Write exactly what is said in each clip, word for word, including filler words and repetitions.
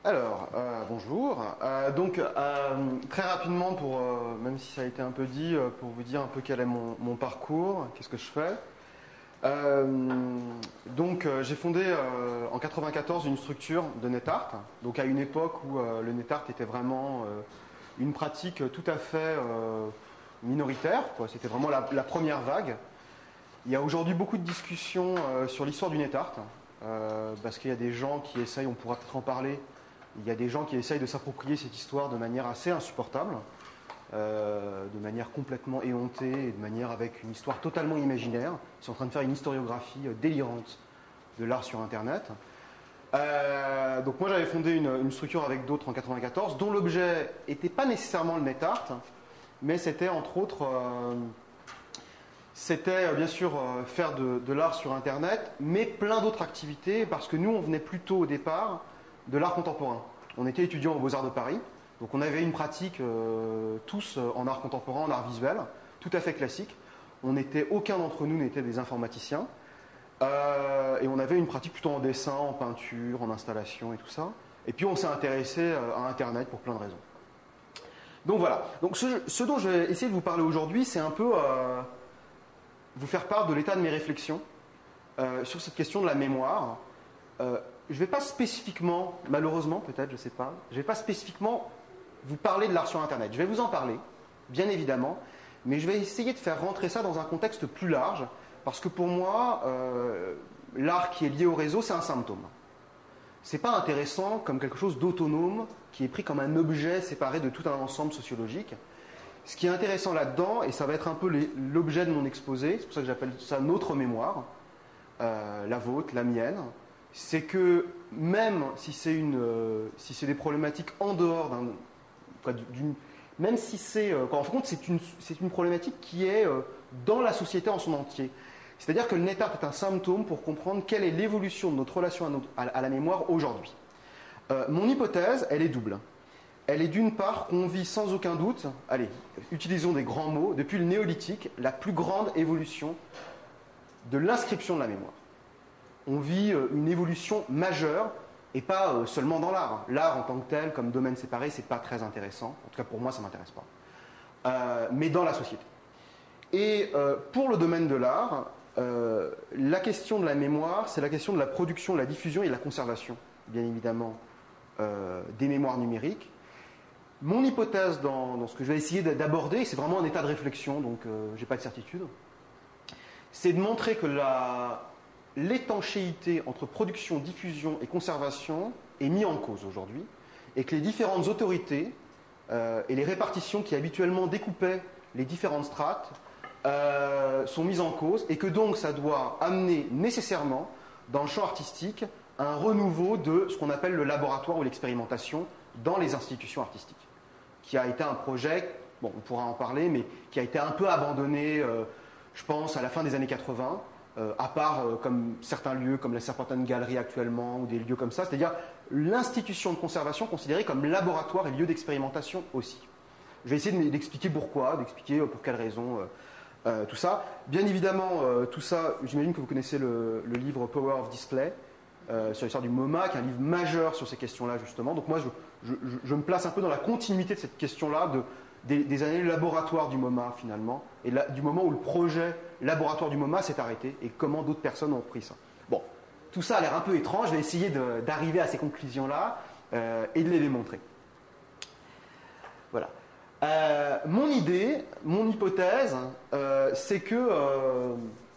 Alors, euh, bonjour. Euh, donc, euh, très rapidement, pour, euh, même si ça a été un peu dit, euh, pour vous dire un peu quel est mon, mon parcours, qu'est-ce que je fais. Euh, donc, euh, j'ai fondé euh, en quatre-vingt-quatorze une structure de NetArt. Donc, à une époque où euh, le NetArt était vraiment euh, une pratique tout à fait euh, minoritaire, quoi. C'était vraiment la, la première vague. Il y a aujourd'hui beaucoup de discussions euh, sur l'histoire du NetArt, euh, parce qu'il y a des gens qui essayent, on pourra peut-être en parler. Il y a des gens qui essayent de s'approprier cette histoire de manière assez insupportable, euh, de manière complètement éhontée et de manière avec une histoire totalement imaginaire. Ils sont en train de faire une historiographie euh, délirante de l'art sur Internet. Euh, donc moi j'avais fondé une, une structure avec d'autres en quatre-vingt-quatorze, dont l'objet n'était pas nécessairement le NetArt, mais c'était entre autres, euh, c'était euh, bien sûr euh, faire de, de l'art sur Internet, mais plein d'autres activités, parce que nous on venait plutôt au départ de l'art contemporain. On était étudiants aux Beaux-Arts de Paris, donc on avait une pratique euh, tous euh, en art contemporain, en art visuel, tout à fait classique. On était, aucun d'entre nous n'était des informaticiens, euh, et on avait une pratique plutôt en dessin, en peinture, en installation et tout ça. Et puis on s'est intéressé euh, à Internet pour plein de raisons. Donc voilà. Donc ce, ce dont je vais essayer de vous parler aujourd'hui, c'est un peu euh, vous faire part de l'état de mes réflexions euh, sur cette question de la mémoire. Euh, Je ne vais pas spécifiquement, malheureusement peut-être, je ne sais pas, je ne vais pas spécifiquement vous parler de l'art sur Internet. Je vais vous en parler, bien évidemment, mais je vais essayer de faire rentrer ça dans un contexte plus large, parce que pour moi, euh, l'art qui est lié au réseau, c'est un symptôme. Ce n'est pas intéressant comme quelque chose d'autonome, qui est pris comme un objet séparé de tout un ensemble sociologique. Ce qui est intéressant là-dedans, et ça va être un peu l'objet de mon exposé, c'est pour ça que j'appelle ça notre mémoire, euh, la vôtre, la mienne, c'est que même si c'est une, euh, si c'est des problématiques en dehors d'un, d'une, même si c'est, euh, en fin de compte, c'est une, c'est une problématique qui est euh, dans la société en son entier. C'est-à-dire que le NetArt est un symptôme pour comprendre quelle est l'évolution de notre relation à, notre, à, à la mémoire aujourd'hui. Euh, mon hypothèse, elle est double. Elle est d'une part qu'on vit sans aucun doute, allez, utilisons des grands mots, depuis le néolithique, la plus grande évolution de l'inscription de la mémoire. On vit une évolution majeure, et pas seulement dans l'art. L'art en tant que tel, comme domaine séparé, c'est pas très intéressant. En tout cas, pour moi, ça ne m'intéresse pas. Euh, mais dans la société. Et euh, pour le domaine de l'art, euh, la question de la mémoire, c'est la question de la production, de la diffusion et de la conservation, bien évidemment, euh, des mémoires numériques. Mon hypothèse dans, dans ce que je vais essayer d'aborder, c'est vraiment un état de réflexion, donc euh, je n'ai pas de certitude, c'est de montrer que la... l'étanchéité entre production, diffusion et conservation est mise en cause aujourd'hui et que les différentes autorités euh, et les répartitions qui habituellement découpaient les différentes strates euh, sont mises en cause et que donc ça doit amener nécessairement dans le champ artistique un renouveau de ce qu'on appelle le laboratoire ou l'expérimentation dans les institutions artistiques, qui a été un projet, bon on pourra en parler, mais qui a été un peu abandonné, euh, je pense, à la fin des années quatre-vingts. Euh, à part euh, comme certains lieux comme la Serpentine Galerie actuellement ou des lieux comme ça, c'est-à-dire l'institution de conservation considérée comme laboratoire et lieu d'expérimentation aussi. Je vais essayer d'expliquer pourquoi, d'expliquer pour quelles raisons, euh, euh, tout ça. Bien évidemment, euh, tout ça, j'imagine que vous connaissez le, le livre Power of Display euh, sur l'histoire du MoMA, qui est un livre majeur sur ces questions-là justement. Donc moi, je, je, je me place un peu dans la continuité de cette question-là, de Des, des années laboratoire du MoMA finalement, et là, du moment où le projet laboratoire du MoMA s'est arrêté, et comment d'autres personnes ont pris ça. Bon, tout ça a l'air un peu étrange, je vais essayer d'arriver à ces conclusions-là euh, et de les démontrer. Voilà. Euh, mon idée, mon hypothèse, euh, c'est que, euh,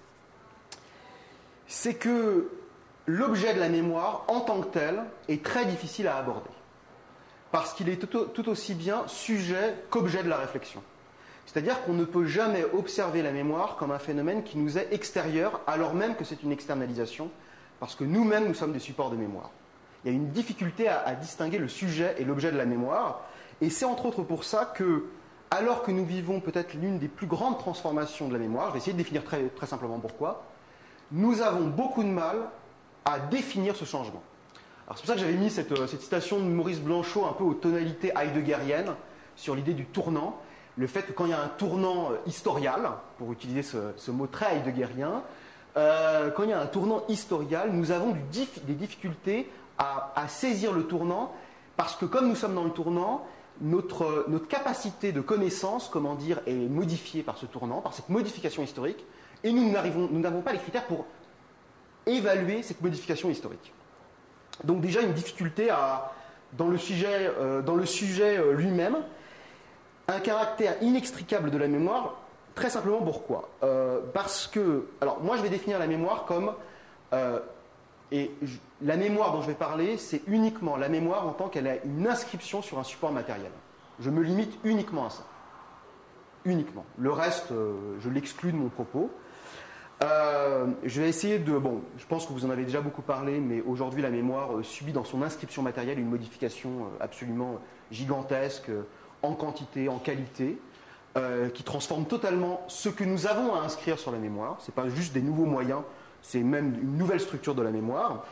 c'est que l'objet de la mémoire en tant que tel est très difficile à aborder. Parce qu'il est tout, tout aussi bien sujet qu'objet de la réflexion. C'est-à-dire qu'on ne peut jamais observer la mémoire comme un phénomène qui nous est extérieur, alors même que c'est une externalisation, parce que nous-mêmes, nous sommes des supports de mémoire. Il y a une difficulté à, à distinguer le sujet et l'objet de la mémoire, et c'est entre autres pour ça que, alors que nous vivons peut-être l'une des plus grandes transformations de la mémoire, je vais essayer de définir très, très simplement pourquoi, nous avons beaucoup de mal à définir ce changement. Alors c'est pour ça que j'avais mis cette, cette citation de Maurice Blanchot un peu aux tonalités heideggeriennes sur l'idée du tournant, le fait que quand il y a un tournant historial, pour utiliser ce, ce mot très heideggerien, euh, quand il y a un tournant historial, nous avons du dif, des difficultés à, à saisir le tournant, parce que comme nous sommes dans le tournant, notre, notre capacité de connaissance, comment dire, est modifiée par ce tournant, par cette modification historique, et nous n'arrivons, nous n'avons pas les critères pour évaluer cette modification historique. Donc déjà une difficulté à, dans le sujet, euh, dans le sujet euh, lui-même, un caractère inextricable de la mémoire. Très simplement pourquoi euh, Parce que, alors moi je vais définir la mémoire comme, euh, et je, la mémoire dont je vais parler, c'est uniquement la mémoire en tant qu'elle a une inscription sur un support matériel. Je me limite uniquement à ça. Uniquement. Le reste, euh, je l'exclus de mon propos. Euh, je vais essayer de, bon, je pense que vous en avez déjà beaucoup parlé, mais aujourd'hui la mémoire euh, subit dans son inscription matérielle une modification euh, absolument gigantesque, euh, en quantité, en qualité. Euh, qui transforme totalement ce que nous avons à inscrire sur la mémoire. Ce n'est pas juste des nouveaux moyens, c'est même une nouvelle structure de la mémoire.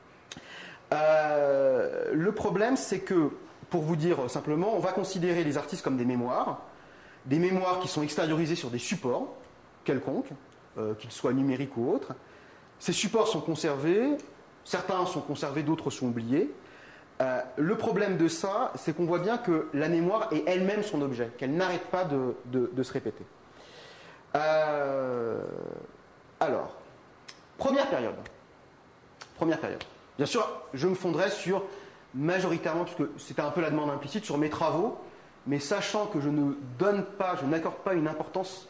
Euh, le problème, c'est que, pour vous dire simplement, on va considérer les artistes comme des mémoires, des mémoires qui sont extériorisées sur des supports quelconques, euh, qu'ils soient numériques ou autres. Ces supports sont conservés, certains sont conservés, d'autres sont oubliés. Euh, le problème de ça, c'est qu'on voit bien que la mémoire est elle-même son objet, qu'elle n'arrête pas de, de, de se répéter. Euh, alors, première période. Première période. Bien sûr, je me fonderai sur, majoritairement, puisque c'était un peu la demande implicite, sur mes travaux, mais sachant que je ne donne pas, je n'accorde pas une importance,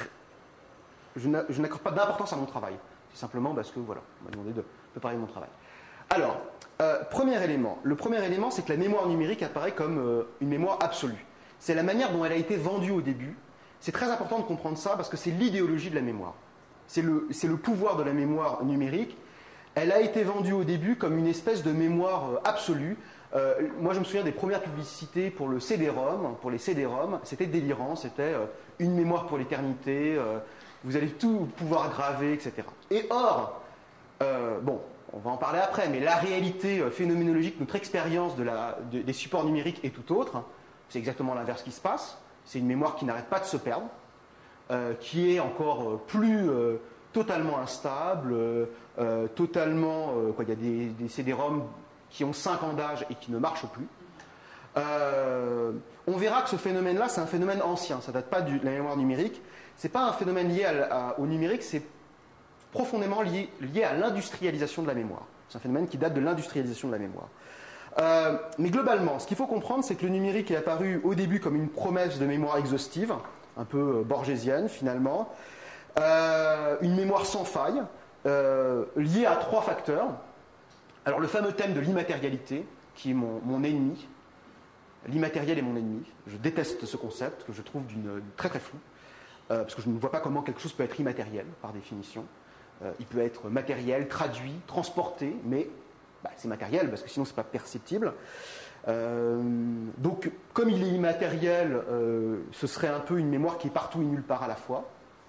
je n'accorde pas d'importance à mon travail. C'est simplement parce que, voilà, on m'a demandé de, de parler de mon travail. Alors, Euh, premier élément. Le premier élément, c'est que la mémoire numérique apparaît comme euh, une mémoire absolue. C'est la manière dont elle a été vendue au début. C'est très important de comprendre ça parce que c'est l'idéologie de la mémoire. C'est le, c'est le pouvoir de la mémoire numérique. Elle a été vendue au début comme une espèce de mémoire euh, absolue. Euh, moi, je me souviens des premières publicités pour le C D ROM, pour les C D ROM. C'était délirant. C'était euh, une mémoire pour l'éternité. Euh, vous allez tout pouvoir graver, et cetera. Et or, euh, bon... on va en parler après, mais la réalité phénoménologique, notre expérience de la, de, des supports numériques est tout autre. C'est exactement l'inverse qui se passe. C'est une mémoire qui n'arrête pas de se perdre, euh, qui est encore plus euh, totalement instable, euh, totalement... Euh, quoi, il y a des, des C D ROM qui ont cinq ans d'âge et qui ne marchent plus. Euh, on verra que ce phénomène-là, c'est un phénomène ancien. Ça ne date pas de la mémoire numérique. Ce n'est pas un phénomène lié à, à, au numérique, c'est profondément lié, lié à l'industrialisation de la mémoire. C'est un phénomène qui date de l'industrialisation de la mémoire. Euh, mais globalement, ce qu'il faut comprendre, c'est que le numérique est apparu au début comme une promesse de mémoire exhaustive, un peu borgésienne finalement, euh, une mémoire sans faille, euh, liée à trois facteurs. Alors le fameux thème de l'immatérialité, qui est mon, mon ennemi. L'immatériel est mon ennemi. Je déteste ce concept, que je trouve d'une, très très flou, euh, parce que je ne vois pas comment quelque chose peut être immatériel, par définition. Euh, il peut être matériel, traduit, transporté, mais bah, c'est matériel parce que sinon c'est pas perceptible. Euh, donc, comme il est immatériel, euh, ce serait un peu une mémoire qui est partout et nulle part à la fois.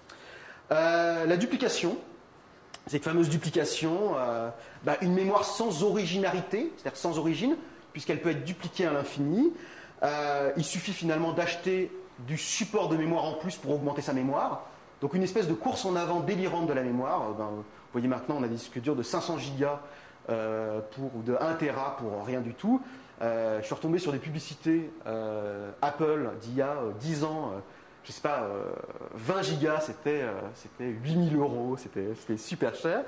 Euh, la duplication, cette fameuse duplication, euh, bah, une mémoire sans originalité, c'est-à-dire sans origine, puisqu'elle peut être dupliquée à l'infini. Euh, il suffit finalement d'acheter du support de mémoire en plus pour augmenter sa mémoire. Donc une espèce de course en avant délirante de la mémoire. Ben, vous voyez maintenant, on a des disques durs de cinq cents gigas euh, pour, ou de un téra pour rien du tout. Euh, je suis retombé sur des publicités euh, Apple d'il y a euh, dix ans. Euh, je ne sais pas, euh, vingt gigas, c'était, euh, c'était huit mille euros. C'était, c'était super cher.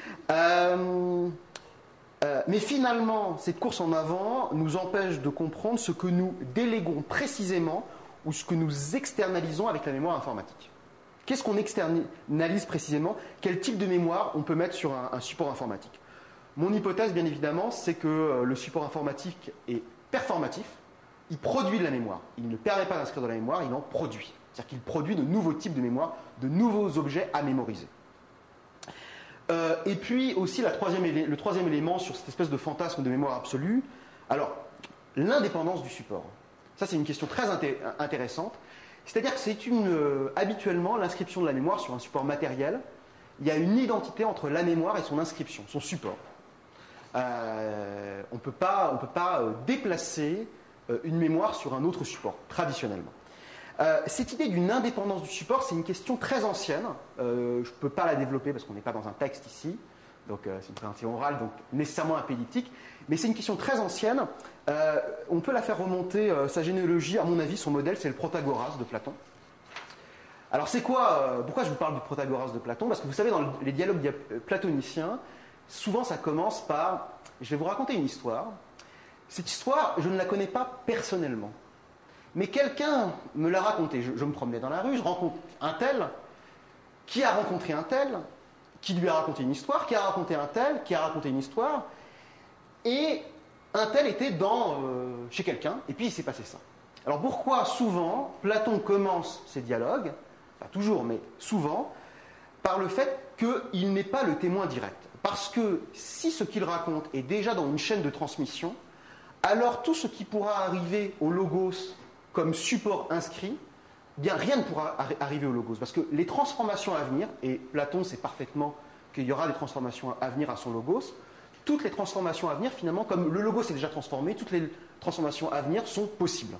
Euh, euh, mais finalement, cette course en avant nous empêche de comprendre ce que nous déléguons précisément ou ce que nous externalisons avec la mémoire informatique. Qu'est-ce qu'on externalise précisément? Quel type de mémoire on peut mettre sur un, un support informatique? Mon hypothèse, bien évidemment, c'est que euh, le support informatique est performatif. Il produit de la mémoire. Il ne permet pas d'inscrire de la mémoire, il en produit. C'est-à-dire qu'il produit de nouveaux types de mémoire, de nouveaux objets à mémoriser. Euh, et puis aussi la troisième élé- le troisième élément sur cette espèce de fantasme de mémoire absolue, alors l'indépendance du support. Ça, c'est une question très inté- intéressante. C'est-à-dire que c'est une, euh, habituellement l'inscription de la mémoire sur un support matériel, il y a une identité entre la mémoire et son inscription, son support. Euh, on ne peut pas, on peut pas euh, déplacer euh, une mémoire sur un autre support, traditionnellement. Euh, cette idée d'une indépendance du support, c'est une question très ancienne. Euh, je ne peux pas la développer parce qu'on n'est pas dans un texte ici. Donc euh, c'est une présentation orale, donc nécessairement impéditique. Mais c'est une question très ancienne. Euh, on peut la faire remonter, euh, sa généalogie, à mon avis, son modèle, c'est le Protagoras de Platon. Alors c'est quoi, euh, pourquoi je vous parle du Protagoras de Platon? Parce que vous savez, dans les dialogues dia- platoniciens, souvent ça commence par, je vais vous raconter une histoire. Cette histoire, je ne la connais pas personnellement. Mais quelqu'un me l'a raconté. Je, je me promenais dans la rue, je rencontre un tel, qui a rencontré un tel, qui lui a raconté une histoire, qui a raconté un tel, qui a raconté une histoire, et un tel était dans, euh, chez quelqu'un, et puis il s'est passé ça. Alors pourquoi souvent Platon commence ses dialogues, pas toujours, mais souvent, par le fait qu'il n'est pas le témoin direct. Parce que si ce qu'il raconte est déjà dans une chaîne de transmission, alors tout ce qui pourra arriver au logos comme support inscrit, bien rien ne pourra arri- arriver au logos. Parce que les transformations à venir, et Platon sait parfaitement qu'il y aura des transformations à venir à son logos, toutes les transformations à venir, finalement, comme le logos est déjà transformé, toutes les transformations à venir sont possibles.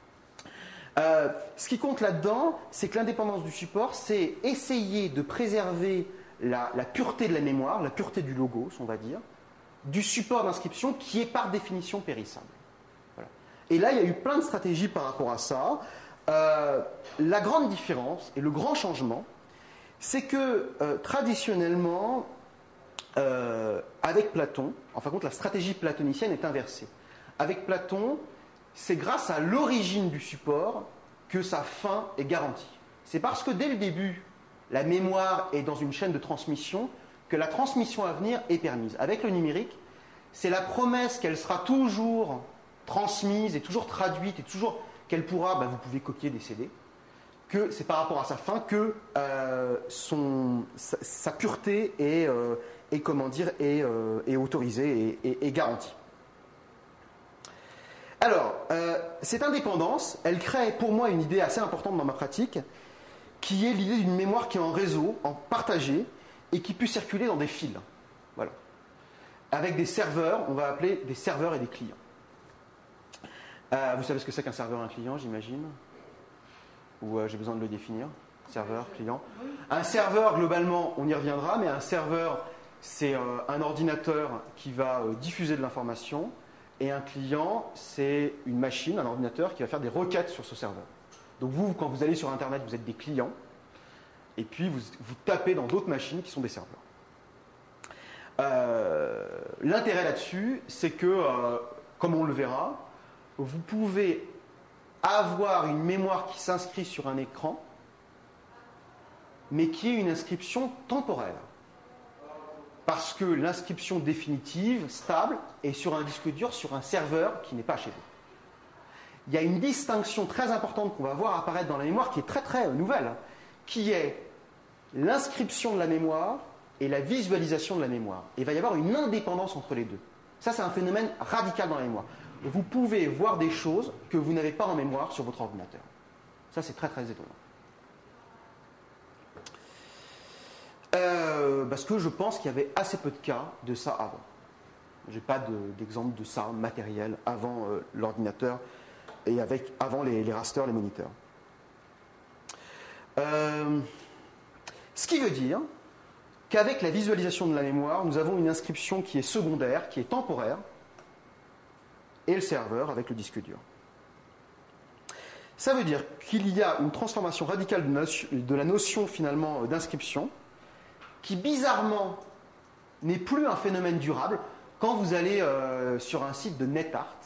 Euh, ce qui compte là-dedans, c'est que l'indépendance du support, c'est essayer de préserver la, la pureté de la mémoire, la pureté du logos, on va dire, du support d'inscription qui est par définition périssable. Voilà. Et là, il y a eu plein de stratégies par rapport à ça. Euh, la grande différence et le grand changement, c'est que euh, traditionnellement, euh, avec Platon, en fin de compte, la stratégie platonicienne est inversée. Avec Platon, c'est grâce à l'origine du support que sa fin est garantie. C'est parce que dès le début, la mémoire est dans une chaîne de transmission que la transmission à venir est permise. Avec le numérique, c'est la promesse qu'elle sera toujours transmise et toujours traduite et toujours qu'elle pourra, ben vous pouvez copier des C D, que c'est par rapport à sa fin que euh, son, sa, sa pureté est, euh, est, comment dire, est, euh, est autorisée et est, est garantie. Alors, euh, cette indépendance, elle crée pour moi une idée assez importante dans ma pratique, qui est l'idée d'une mémoire qui est en réseau, en partagé, et qui peut circuler dans des fils. Voilà. Avec des serveurs, on va appeler des serveurs et des clients. Euh, vous savez ce que c'est qu'un serveur et un client, j'imagine? Ou euh, j'ai besoin de le définir? Serveur, client. Un serveur, globalement, on y reviendra, mais un serveur, c'est euh, un ordinateur qui va euh, diffuser de l'information. Et un client, c'est une machine, un ordinateur qui va faire des requêtes sur ce serveur. Donc vous, quand vous allez sur Internet, vous êtes des clients, et puis vous, vous tapez dans d'autres machines qui sont des serveurs. Euh, l'intérêt là-dessus, c'est que, euh, comme on le verra, vous pouvez avoir une mémoire qui s'inscrit sur un écran, mais qui est une inscription temporelle. Parce que l'inscription définitive, stable, est sur un disque dur, sur un serveur qui n'est pas chez vous. Il y a une distinction très importante qu'on va voir apparaître dans la mémoire qui est très très nouvelle, qui est l'inscription de la mémoire et la visualisation de la mémoire. Et il va y avoir une indépendance entre les deux. Ça, c'est un phénomène radical dans la mémoire. Vous pouvez voir des choses que vous n'avez pas en mémoire sur votre ordinateur. Ça, c'est très très étonnant. Euh, parce que je pense qu'il y avait assez peu de cas de ça avant. Je n'ai pas de, d'exemple de ça matériel avant euh, l'ordinateur et avec, avant les, les rasters, les moniteurs. Euh, ce qui veut dire qu'avec la visualisation de la mémoire, nous avons une inscription qui est secondaire, qui est temporaire, et le serveur avec le disque dur. Ça veut dire qu'il y a une transformation radicale de, notion, de la notion finalement d'inscription, qui bizarrement n'est plus un phénomène durable. Quand vous allez euh, sur un site de NetArt,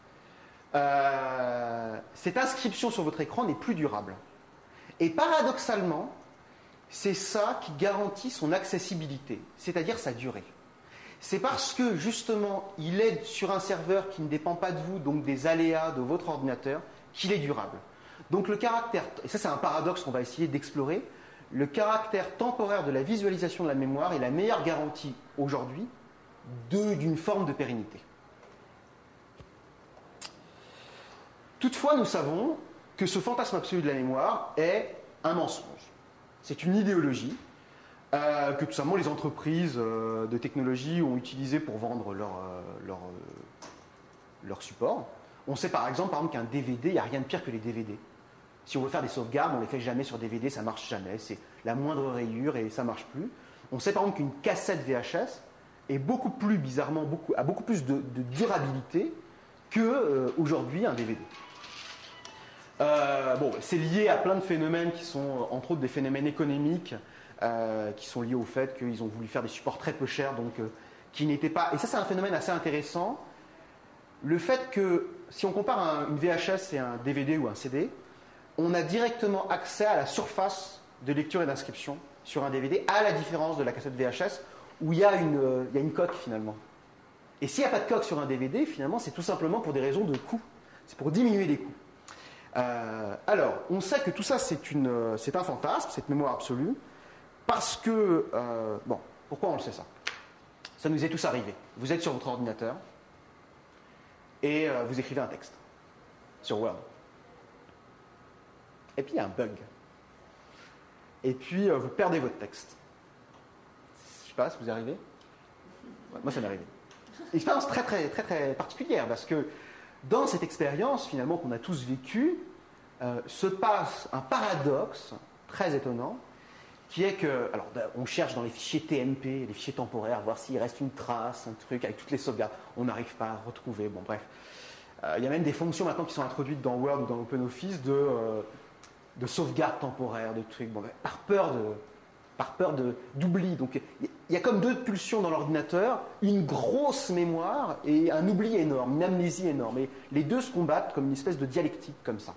euh, cette inscription sur votre écran n'est plus durable. Et paradoxalement, c'est ça qui garantit son accessibilité, c'est-à-dire sa durée. C'est parce que justement, il est sur un serveur qui ne dépend pas de vous, donc des aléas de votre ordinateur, qu'il est durable. Donc le caractère, et ça c'est un paradoxe qu'on va essayer d'explorer, le caractère temporaire de la visualisation de la mémoire est la meilleure garantie aujourd'hui de, d'une forme de pérennité. Toutefois, nous savons que ce fantasme absolu de la mémoire est un mensonge. C'est une idéologie euh, que tout simplement les entreprises euh, de technologie ont utilisée pour vendre leur, euh, leur, euh, leur support. On sait par exemple, par exemple qu'un D V D, il n'y a rien de pire que les D V D. Si on veut faire des sauvegardes, on ne les fait jamais sur D V D, ça ne marche jamais. C'est la moindre rayure et ça ne marche plus. On sait par exemple qu'une cassette V H S, est beaucoup plus, bizarrement, beaucoup, a beaucoup plus de, de durabilité qu'aujourd'hui euh, un D V D. Euh, bon, c'est lié à plein de phénomènes qui sont, entre autres, des phénomènes économiques, euh, qui sont liés au fait qu'ils ont voulu faire des supports très peu chers, donc euh, qui n'étaient pas... Et ça, c'est un phénomène assez intéressant. Le fait que, si on compare un, une V H S et un D V D ou un C D, on a directement accès à la surface de lecture et d'inscription sur un D V D, à la différence de la cassette V H S, où il y a une, euh, il y a une coque, finalement. Et s'il n'y a pas de coque sur un D V D, finalement, c'est tout simplement pour des raisons de coût. C'est pour diminuer les coûts. Euh, alors, on sait que tout ça, c'est, une, c'est un fantasme, cette mémoire absolue, parce que... Euh, bon, pourquoi on le sait ça? Ça nous est tous arrivé. Vous êtes sur votre ordinateur, et euh, vous écrivez un texte sur Word. Et puis il y a un bug. Et puis euh, vous perdez votre texte. Je sais pas si vous y arrivez. Ouais, moi ça m'est arrivé. Une expérience très très très très particulière parce que dans cette expérience finalement qu'on a tous vécue, euh, se passe un paradoxe très étonnant qui est que, alors on cherche dans les fichiers T M P, les fichiers temporaires, voir s'il reste une trace, un truc avec toutes les sauvegardes. On n'arrive pas à retrouver. Bon bref. Euh, il y a même des fonctions maintenant qui sont introduites dans Word ou dans OpenOffice de, euh, de sauvegarde temporaire, de trucs, bon, ben, par peur, de, par peur de, d'oubli. Donc il y a comme deux pulsions dans l'ordinateur, une grosse mémoire et un oubli énorme, une amnésie énorme. Et les deux se combattent comme une espèce de dialectique comme ça.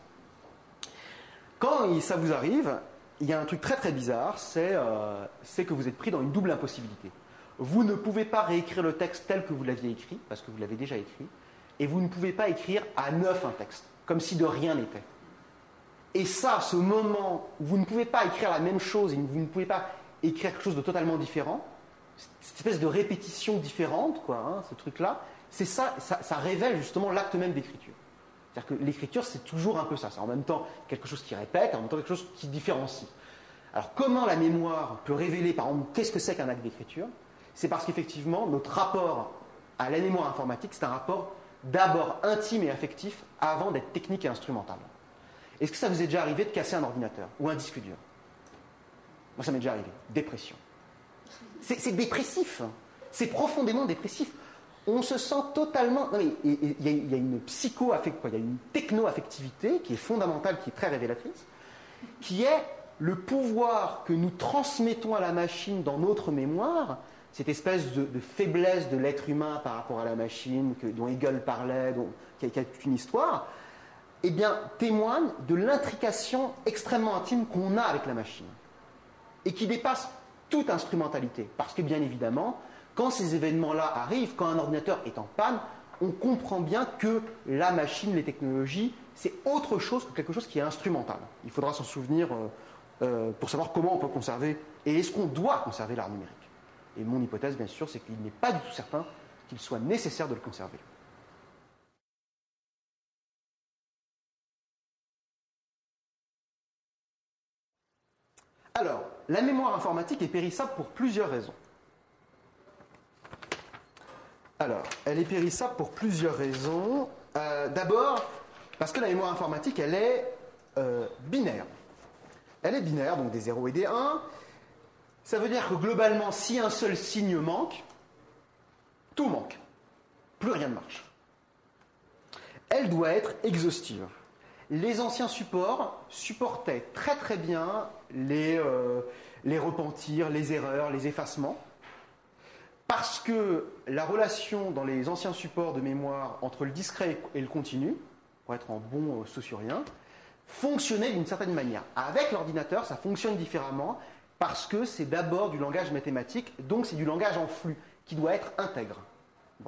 Quand ça vous arrive, il y a un truc très très bizarre, c'est, euh, c'est que vous êtes pris dans une double impossibilité. Vous ne pouvez pas réécrire le texte tel que vous l'aviez écrit, parce que vous l'avez déjà écrit, et vous ne pouvez pas écrire à neuf un texte, comme si de rien n'était. Et ça, ce moment où vous ne pouvez pas écrire la même chose et vous ne pouvez pas écrire quelque chose de totalement différent, cette espèce de répétition différente, quoi, hein, ce truc-là, c'est ça, ça, ça révèle justement l'acte même d'écriture. C'est-à-dire que l'écriture, c'est toujours un peu ça. C'est en même temps quelque chose qui répète, en même temps quelque chose qui différencie. Alors, comment la mémoire peut révéler, par exemple, qu'est-ce que c'est qu'un acte d'écriture? C'est parce qu'effectivement, notre rapport à la mémoire informatique, c'est un rapport d'abord intime et affectif avant d'être technique et instrumental. Est-ce que ça vous est déjà arrivé de casser un ordinateur ou un disque dur? Moi, ça m'est déjà arrivé. Dépression. C'est, c'est dépressif. C'est profondément dépressif. On se sent totalement... Non, mais il y, y, y a une psycho-affect... il y a une techno-affectivité qui est fondamentale, qui est très révélatrice, qui est le pouvoir que nous transmettons à la machine dans notre mémoire, cette espèce de, de faiblesse de l'être humain par rapport à la machine, que, dont Hegel parlait, dont, qui, a, qui a toute une histoire, eh bien, témoigne de l'intrication extrêmement intime qu'on a avec la machine, et qui dépasse toute instrumentalité. Parce que, bien évidemment, quand ces événements-là arrivent, quand un ordinateur est en panne, on comprend bien que la machine, les technologies, c'est autre chose que quelque chose qui est instrumental. Il faudra s'en souvenir euh, euh, pour savoir comment on peut conserver, et est-ce qu'on doit conserver l'art numérique. Et mon hypothèse, bien sûr, c'est qu'il n'est pas du tout certain qu'il soit nécessaire de le conserver. Alors, la mémoire informatique est périssable pour plusieurs raisons. Alors, elle est périssable pour plusieurs raisons. Euh, d'abord, parce que la mémoire informatique, elle est euh, binaire. Elle est binaire, donc des zéros et des un. Ça veut dire que globalement, si un seul signe manque, tout manque. Plus rien ne marche. Elle doit être exhaustive. Les anciens supports supportaient très très bien les, euh, les repentirs, les erreurs, les effacements, parce que la relation dans les anciens supports de mémoire entre le discret et le continu, pour être en bon euh, saussurien, fonctionnait d'une certaine manière. Avec l'ordinateur, ça fonctionne différemment, parce que c'est d'abord du langage mathématique, donc c'est du langage en flux, qui doit être intègre. Bon.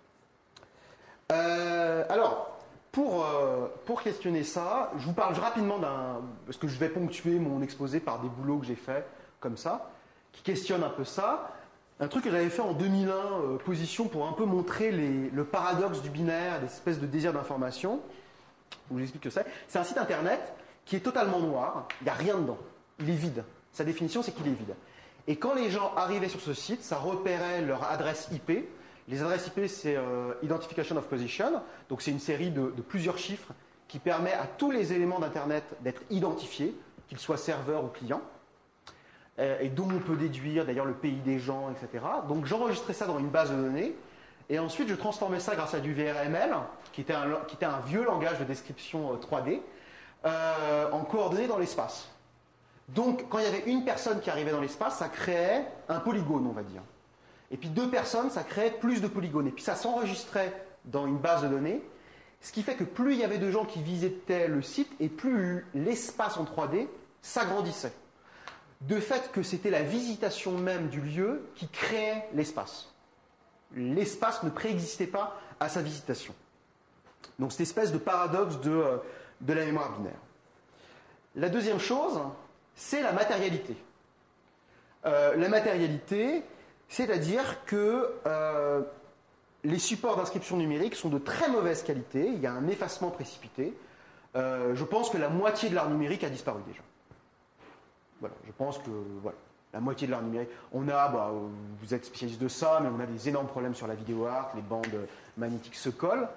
Euh, alors, pour, euh, pour questionner ça, je vous parle rapidement d'un... parce que je vais ponctuer mon exposé par des boulots que j'ai faits, comme ça, qui questionnent un peu ça. Un truc que j'avais fait en deux mille un, euh, position, pour un peu montrer les, le paradoxe du binaire, des espèces de désirs d'information. Je vous explique ce que c'est. C'est un site internet qui est totalement noir, il n'y a rien dedans, il est vide. Sa définition, c'est qu'il est vide. Et quand les gens arrivaient sur ce site, ça repérait leur adresse I P. Les adresses I P, c'est euh, Identification of Position. Donc c'est une série de, de plusieurs chiffres qui permet à tous les éléments d'Internet d'être identifiés, qu'ils soient serveurs ou clients. euh, et dont on peut déduire d'ailleurs le pays des gens, et cetera. Donc j'enregistrais ça dans une base de données, et ensuite je transformais ça grâce à du V R M L, qui était un, qui était un vieux langage de description trois D, euh, en coordonnées dans l'espace. Donc quand il y avait une personne qui arrivait dans l'espace, ça créait un polygone, on va dire. Et puis deux personnes, ça créait plus de polygones. Et puis ça s'enregistrait dans une base de données, ce qui fait que plus il y avait de gens qui visitaient le site, et plus l'espace en trois D s'agrandissait. De fait que c'était la visitation même du lieu qui créait l'espace. L'espace ne préexistait pas à sa visitation. Donc cette espèce de paradoxe de, de la mémoire binaire. La deuxième chose, c'est la matérialité. Euh, la matérialité, c'est-à-dire que euh, les supports d'inscription numérique sont de très mauvaise qualité, il y a un effacement précipité. Euh, je pense que la moitié de l'art numérique a disparu déjà. Voilà, je pense que voilà, la moitié de l'art numérique. On a, bah, vous êtes spécialiste de ça, mais on a des énormes problèmes sur la vidéo art, les bandes magnétiques se collent.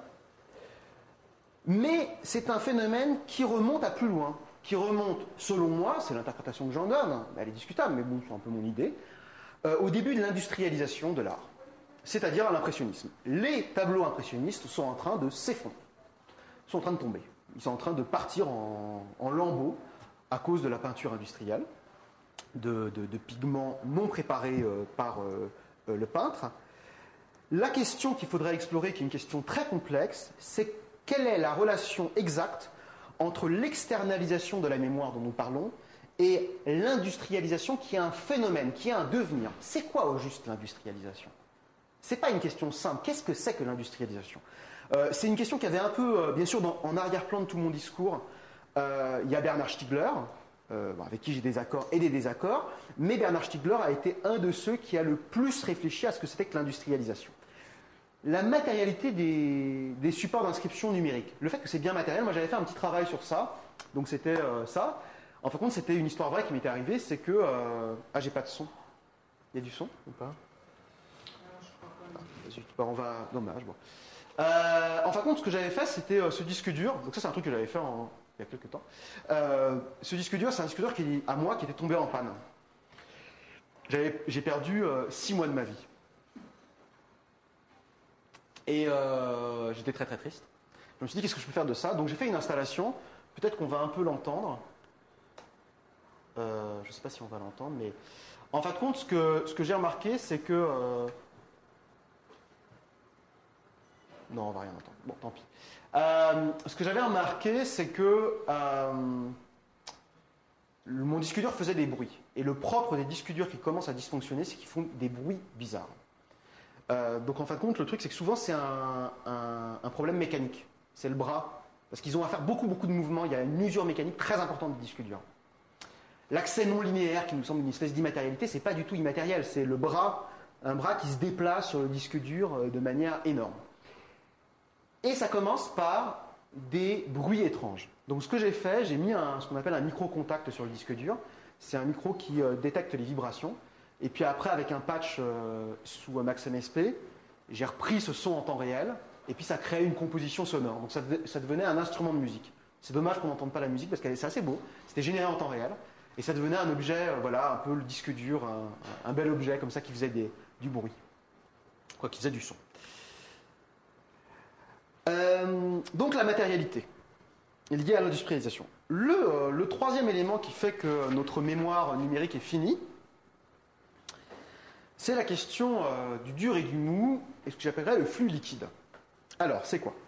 Mais c'est un phénomène qui remonte à plus loin, qui remonte, selon moi, c'est l'interprétation que j'en donne, elle est discutable, mais bon, c'est un peu mon idée, euh, au début de l'industrialisation de l'art, c'est-à-dire à l'impressionnisme. Les tableaux impressionnistes sont en train de s'effondrer, sont en train de tomber, ils sont en train de partir en, en lambeaux à cause de la peinture industrielle, de, de, de pigments non préparés euh, par euh, euh, le peintre. La question qu'il faudrait explorer, qui est une question très complexe, c'est quelle est la relation exacte entre l'externalisation de la mémoire dont nous parlons et l'industrialisation qui est un phénomène, qui est un devenir. C'est quoi au juste l'industrialisation? C'est pas une question simple. Qu'est-ce que c'est que l'industrialisation? euh, C'est une question qui avait un peu, euh, bien sûr, dans, en arrière-plan de tout mon discours. Euh, il y a Bernard Stiegler, euh, bon, avec qui j'ai des accords et des désaccords, mais Bernard Stiegler a été un de ceux qui a le plus réfléchi à ce que c'était que l'industrialisation. La matérialité des, des supports d'inscription numérique. Le fait que c'est bien matériel, moi j'avais fait un petit travail sur ça, donc c'était euh, ça. En fin de compte, c'était une histoire vraie qui m'était arrivée, c'est que... Euh... Ah, j'ai pas de son. Il y a du son ou pas? Ah, zut, bah, on va... Dommage, bon. Euh, en fin de compte, ce que j'avais fait, c'était euh, ce disque dur. Donc ça, c'est un truc que j'avais fait en... il y a quelques temps. Euh, ce disque dur, c'est un disque dur qui, à moi qui était tombé en panne. J'avais... J'ai perdu euh, six mois de ma vie. Et euh, j'étais très très triste. Je me suis dit, qu'est-ce que je peux faire de ça? Donc j'ai fait une installation. Peut-être qu'on va un peu l'entendre. Euh, je ne sais pas si on va l'entendre, mais en fin de compte, ce que, ce que j'ai remarqué, c'est que... Euh... Non, on va rien entendre. Bon, tant pis. Euh, ce que j'avais remarqué, c'est que euh, mon disque dur faisait des bruits. Et le propre des disques durs qui commencent à dysfonctionner, c'est qu'ils font des bruits bizarres. Euh, donc en fin de compte, le truc, c'est que souvent, c'est un, un, un problème mécanique. C'est le bras. Parce qu'ils ont à faire beaucoup, beaucoup de mouvements. Il y a une usure mécanique très importante du disque dur. L'accès non linéaire, qui nous semble une espèce d'immatérialité, c'est pas du tout immatériel. C'est le bras, un bras qui se déplace sur le disque dur de manière énorme. Et ça commence par des bruits étranges. Donc ce que j'ai fait, j'ai mis un, ce qu'on appelle un micro-contact sur le disque dur. C'est un micro qui euh, détecte les vibrations. Et puis après, avec un patch euh, sous Max M S P, j'ai repris ce son en temps réel. Et puis ça crée une composition sonore. Donc ça, ça devenait un instrument de musique. C'est dommage qu'on n'entende pas la musique parce que c'est assez beau. C'était généré en temps réel. Et ça devenait un objet, euh, voilà, un peu le disque dur, un, un bel objet comme ça qui faisait des, du bruit. Quoi, qui faisait du son. Euh, donc la matérialité est liée à l'industrialisation. Le, euh, le troisième élément qui fait que notre mémoire numérique est finie, c'est la question euh, du dur et du mou, et ce que j'appellerais le flux liquide. Alors, c'est quoi?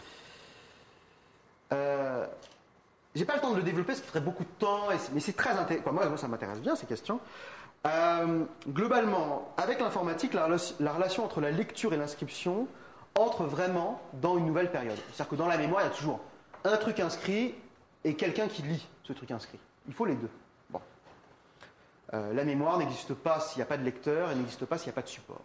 euh, J'ai pas le temps de le développer, parce qu'il faudrait beaucoup de temps, et mais c'est très intéressant. Moi, moi, ça m'intéresse bien, ces questions. Euh, globalement, avec l'informatique, la, la relation entre la lecture et l'inscription entre vraiment dans une nouvelle période. C'est-à-dire que dans la mémoire, il y a toujours un truc inscrit et quelqu'un qui lit ce truc inscrit. Il faut les deux. Bon. Euh, la mémoire n'existe pas s'il n'y a pas de lecteur et n'existe pas s'il n'y a pas de support.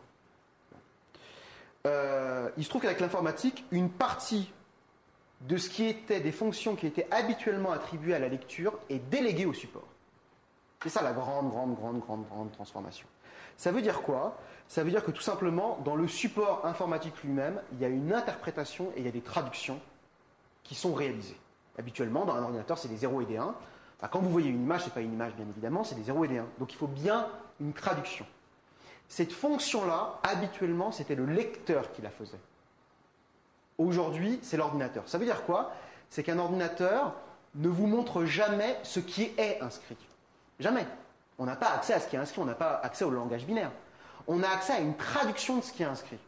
Euh, il se trouve qu'avec l'informatique, une partie de ce qui était des fonctions qui étaient habituellement attribuées à la lecture est déléguée au support. C'est ça la grande, grande, grande, grande, grande transformation. Ça veut dire quoi? Ça veut dire que tout simplement, dans le support informatique lui-même, il y a une interprétation et il y a des traductions qui sont réalisées. Habituellement, dans un ordinateur, c'est des zéros et des un. Enfin, quand vous voyez une image, ce n'est pas une image bien évidemment, c'est des zéros et des uns. Donc il faut bien une traduction. Cette fonction-là, habituellement, c'était le lecteur qui la faisait. Aujourd'hui, c'est l'ordinateur. Ça veut dire quoi? C'est qu'un ordinateur ne vous montre jamais ce qui est inscrit. Jamais. On n'a pas accès à ce qui est inscrit, on n'a pas accès au langage binaire. On a accès à une traduction de ce qui est inscrit.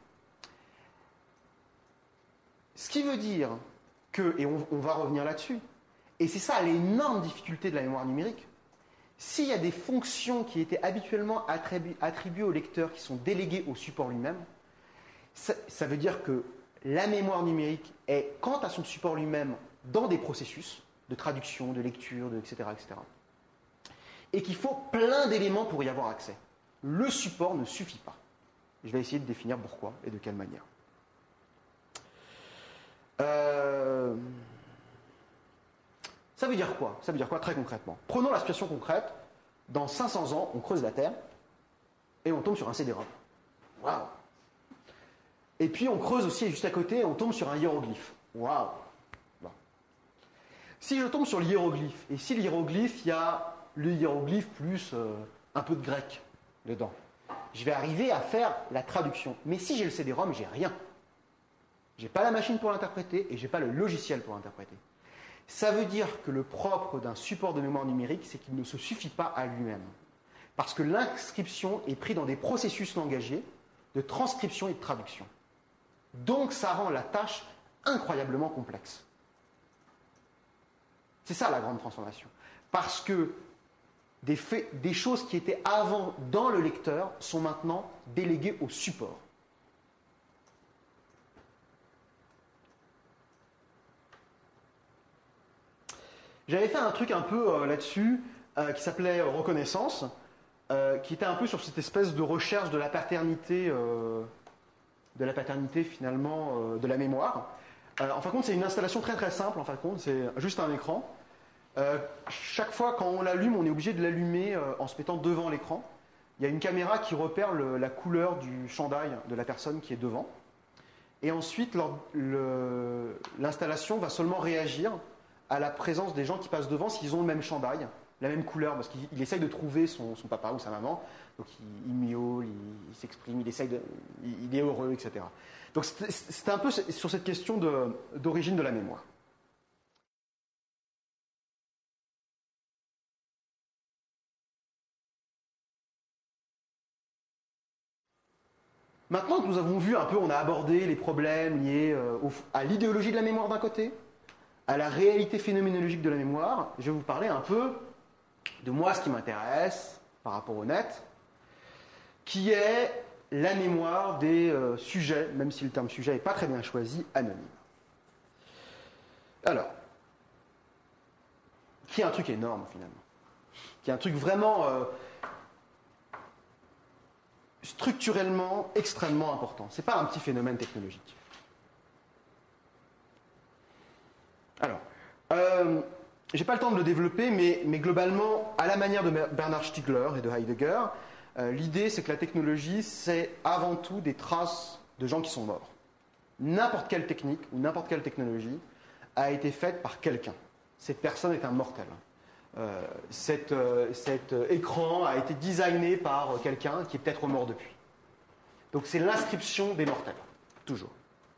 Ce qui veut dire que, et on, on va revenir là-dessus, et c'est ça l'énorme difficulté de la mémoire numérique, s'il y a des fonctions qui étaient habituellement attribu, attribuées au lecteur qui sont déléguées au support lui-même, ça, ça veut dire que la mémoire numérique est, quant à son support lui-même, dans des processus de traduction, de lecture, de, et cetera, et cetera. Et qu'il faut plein d'éléments pour y avoir accès. Le support ne suffit pas. Je vais essayer de définir pourquoi et de quelle manière. Euh... Ça veut dire quoi? Ça veut dire quoi très concrètement? Prenons la situation concrète. Dans cinq cents ans, on creuse la Terre et on tombe sur un C D-ROM. Waouh! Et puis on creuse aussi juste à côté et on tombe sur un hiéroglyphe. Waouh! Bon. Si je tombe sur l'hiéroglyphe, et si l'hiéroglyphe, il y a le hiéroglyphe plus euh, un peu de grec dedans, je vais arriver à faire la traduction. Mais si j'ai le C D-ROM, j'ai rien. J'ai pas la machine pour l'interpréter et j'ai pas le logiciel pour l'interpréter. Ça veut dire que le propre d'un support de mémoire numérique, c'est qu'il ne se suffit pas à lui-même. Parce que l'inscription est prise dans des processus langagiers de transcription et de traduction. Donc ça rend la tâche incroyablement complexe. C'est ça la grande transformation. Parce que des, faits, des choses qui étaient avant dans le lecteur sont maintenant déléguées au support. J'avais fait un truc un peu euh, là-dessus euh, qui s'appelait Reconnaissance, euh, qui était un peu sur cette espèce de recherche de la paternité, euh, de la paternité finalement euh, de la mémoire. Euh, en fin de compte, c'est une installation très très simple. En fin de compte, c'est juste un écran. Euh, chaque fois quand on l'allume, on est obligé de l'allumer euh, en se mettant devant l'écran. Il y a une caméra qui repère le, la couleur du chandail de la personne qui est devant. Et ensuite, l'installation va seulement réagir à la présence des gens qui passent devant s'ils ont le même chandail, la même couleur, parce qu'il essaye de trouver son, son papa ou sa maman, donc il, il miaule, il, il s'exprime, il essaye de, il, il est heureux, et cetera. Donc c'était un peu sur cette question d'origine de, de la mémoire. Maintenant que nous avons vu un peu, on a abordé les problèmes liés euh, au, à l'idéologie de la mémoire d'un côté, à la réalité phénoménologique de la mémoire, je vais vous parler un peu de moi, ce qui m'intéresse par rapport au net, qui est la mémoire des euh, sujets, même si le terme sujet n'est pas très bien choisi, anonymes. Alors, qui est un truc énorme finalement, qui est un truc vraiment euh, structurellement extrêmement important. Ce n'est pas un petit phénomène technologique. Alors, euh, j'ai pas le temps de le développer, mais, mais globalement, à la manière de Bernard Stiegler et de Heidegger, euh, l'idée c'est que la technologie, c'est avant tout des traces de gens qui sont morts. N'importe quelle technique ou n'importe quelle technologie a été faite par quelqu'un. Cette personne est un mortel. Euh, cet, euh, cet écran a été designé par quelqu'un qui est peut-être mort depuis. Donc c'est l'inscription des mortels, toujours.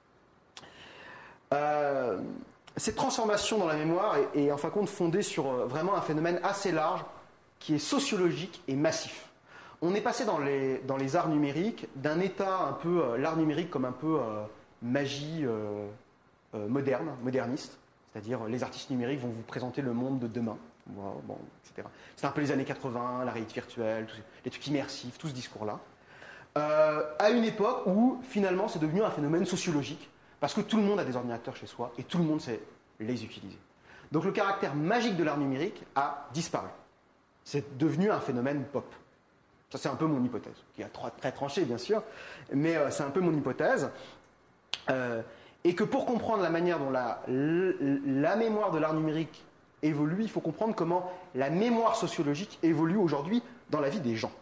Euh, Cette transformation dans la mémoire est, est en fin de compte fondée sur euh, vraiment un phénomène assez large qui est sociologique et massif. On est passé dans les, dans les arts numériques d'un état un peu, euh, l'art numérique comme un peu euh, magie euh, euh, moderne, moderniste, c'est-à-dire euh, les artistes numériques vont vous présenter le monde de demain, bon, bon, et cetera. C'est un peu les années quatre-vingts, la réalité virtuelle, tout, les trucs immersifs, tout ce discours-là, euh, à une époque où finalement c'est devenu un phénomène sociologique, parce que tout le monde a des ordinateurs chez soi et tout le monde sait les utiliser. Donc le caractère magique de l'art numérique a disparu. C'est devenu un phénomène pop. Ça, c'est un peu mon hypothèse, qui est très tranchée, bien sûr, mais euh, c'est un peu mon hypothèse. Euh, et que pour comprendre la manière dont la, la mémoire de l'art numérique évolue, il faut comprendre comment la mémoire sociologique évolue aujourd'hui dans la vie des gens.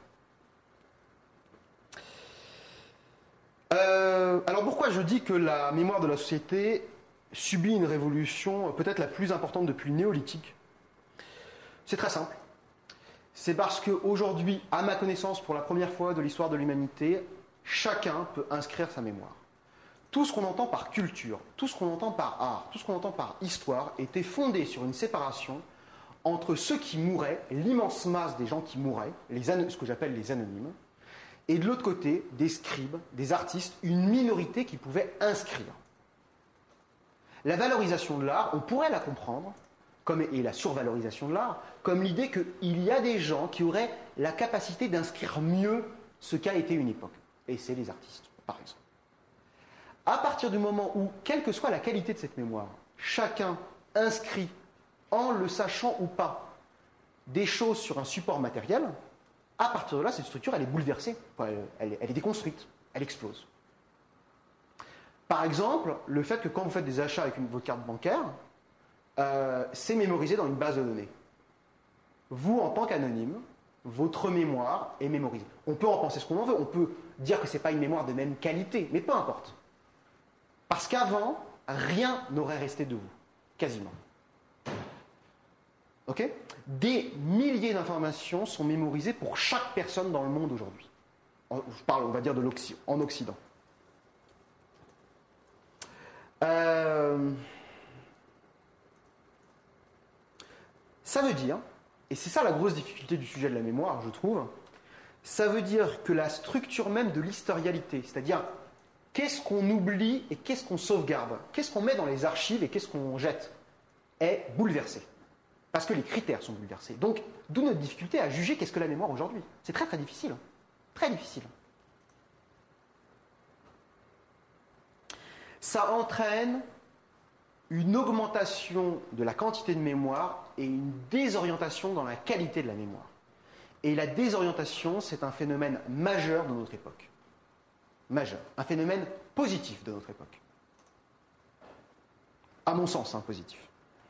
Euh, alors pourquoi je dis que la mémoire de la société subit une révolution peut-être la plus importante depuis le néolithique? C'est très simple. C'est parce qu'aujourd'hui, à ma connaissance, pour la première fois de l'histoire de l'humanité, chacun peut inscrire sa mémoire. Tout ce qu'on entend par culture, tout ce qu'on entend par art, tout ce qu'on entend par histoire était fondé sur une séparation entre ceux qui mouraient, l'immense masse des gens qui mouraient, les, ce que j'appelle les anonymes, et de l'autre côté, des scribes, des artistes, une minorité qui pouvait inscrire. La valorisation de l'art, on pourrait la comprendre, comme, et la survalorisation de l'art, comme l'idée qu'il y a des gens qui auraient la capacité d'inscrire mieux ce qu'a été une époque. Et c'est les artistes, par exemple. À partir du moment où, quelle que soit la qualité de cette mémoire, chacun inscrit, en le sachant ou pas, des choses sur un support matériel, à partir de là, cette structure, elle est bouleversée, enfin, elle, elle est déconstruite, elle explose. Par exemple, le fait que quand vous faites des achats avec une, votre carte bancaire, euh, c'est mémorisé dans une base de données. Vous, en tant qu'anonyme, votre mémoire est mémorisée. On peut en penser ce qu'on en veut, on peut dire que ce n'est pas une mémoire de même qualité, mais peu importe. Parce qu'avant, rien n'aurait resté de vous, quasiment. Ok ? Des milliers d'informations sont mémorisées pour chaque personne dans le monde aujourd'hui. Je parle, on va dire, de l'Occident, en Occident. Euh... Ça veut dire, et c'est ça la grosse difficulté du sujet de la mémoire, je trouve, ça veut dire que la structure même de l'historialité, c'est-à-dire qu'est-ce qu'on oublie et qu'est-ce qu'on sauvegarde, qu'est-ce qu'on met dans les archives et qu'est-ce qu'on jette, est bouleversée. Parce que les critères sont bouleversés. Donc, d'où notre difficulté à juger qu'est-ce que la mémoire aujourd'hui. C'est très très difficile. Très difficile. Ça entraîne une augmentation de la quantité de mémoire et une désorientation dans la qualité de la mémoire. Et la désorientation, c'est un phénomène majeur de notre époque. Majeur. Un phénomène positif de notre époque. À mon sens, hein, positif.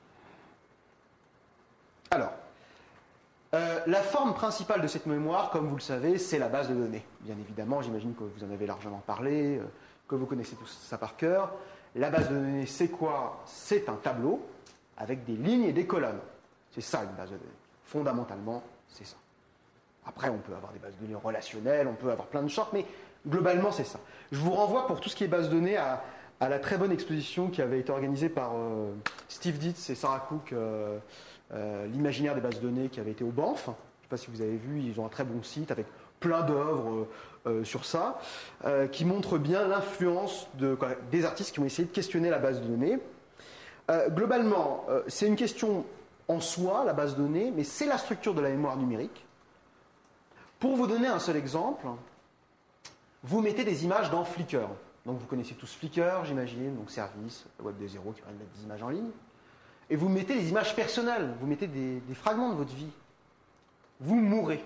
Alors, euh, la forme principale de cette mémoire, comme vous le savez, c'est la base de données. Bien évidemment, j'imagine que vous en avez largement parlé, euh, que vous connaissez tous ça par cœur. La base de données, c'est quoi ? C'est un tableau avec des lignes et des colonnes. C'est ça une base de données. Fondamentalement, c'est ça. Après, on peut avoir des bases de données relationnelles, on peut avoir plein de sortes, mais globalement, c'est ça. Je vous renvoie pour tout ce qui est base de données à, à la très bonne exposition qui avait été organisée par euh, Steve Dietz et Sarah Cook, euh, euh, l'imaginaire des bases de données qui avait été au Banff. Je ne sais pas si vous avez vu, ils ont un très bon site avec plein d'œuvres euh, sur ça, euh, qui montrent bien l'influence de, quoi, des artistes qui ont essayé de questionner la base de données. Euh, globalement, euh, c'est une question en soi, la base de données, mais c'est la structure de la mémoire numérique. Pour vous donner un seul exemple, vous mettez des images dans Flickr. Donc vous connaissez tous Flickr, j'imagine, donc service, Web deux point zéro qui permet de mettre des images en ligne. Et vous mettez des images personnelles, vous mettez des, des fragments de votre vie. Vous mourrez.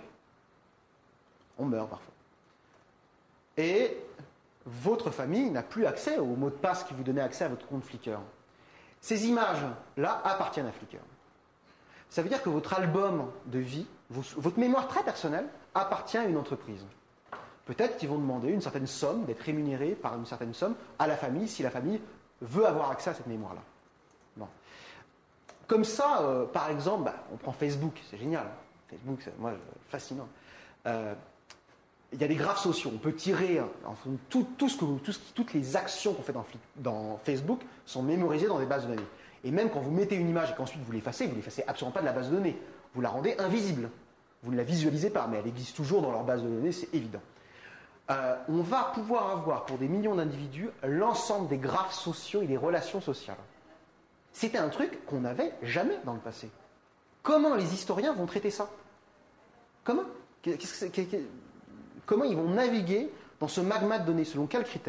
On meurt parfois. Et votre famille n'a plus accès au mot de passe qui vous donnait accès à votre compte Flickr. Ces images-là appartiennent à Flickr. Ça veut dire que votre album de vie, votre mémoire très personnelle, appartient à une entreprise. Peut-être qu'ils vont demander une certaine somme, d'être rémunérés par une certaine somme à la famille, si la famille veut avoir accès à cette mémoire-là. Bon. Comme ça, euh, par exemple, bah, on prend Facebook, c'est génial. Facebook, c'est moi, fascinant. Euh, il y a des graphes sociaux. On peut tirer, en fond, tout, tout ce que vous, tout ce qui, toutes les actions qu'on fait dans, dans Facebook sont mémorisées dans des bases de données. Et même quand vous mettez une image et qu'ensuite vous l'effacez, vous ne l'effacez absolument pas de la base de données. Vous la rendez invisible. Vous ne la visualisez pas, mais elle existe toujours dans leur base de données, c'est évident. Euh, on va pouvoir avoir pour des millions d'individus l'ensemble des graphes sociaux et des relations sociales. C'était un truc qu'on n'avait jamais dans le passé. Comment les historiens vont traiter ça ? Comment ? Qu'est-ce que c'est, Comment ils vont naviguer dans ce magma de données ? Selon quels critères ?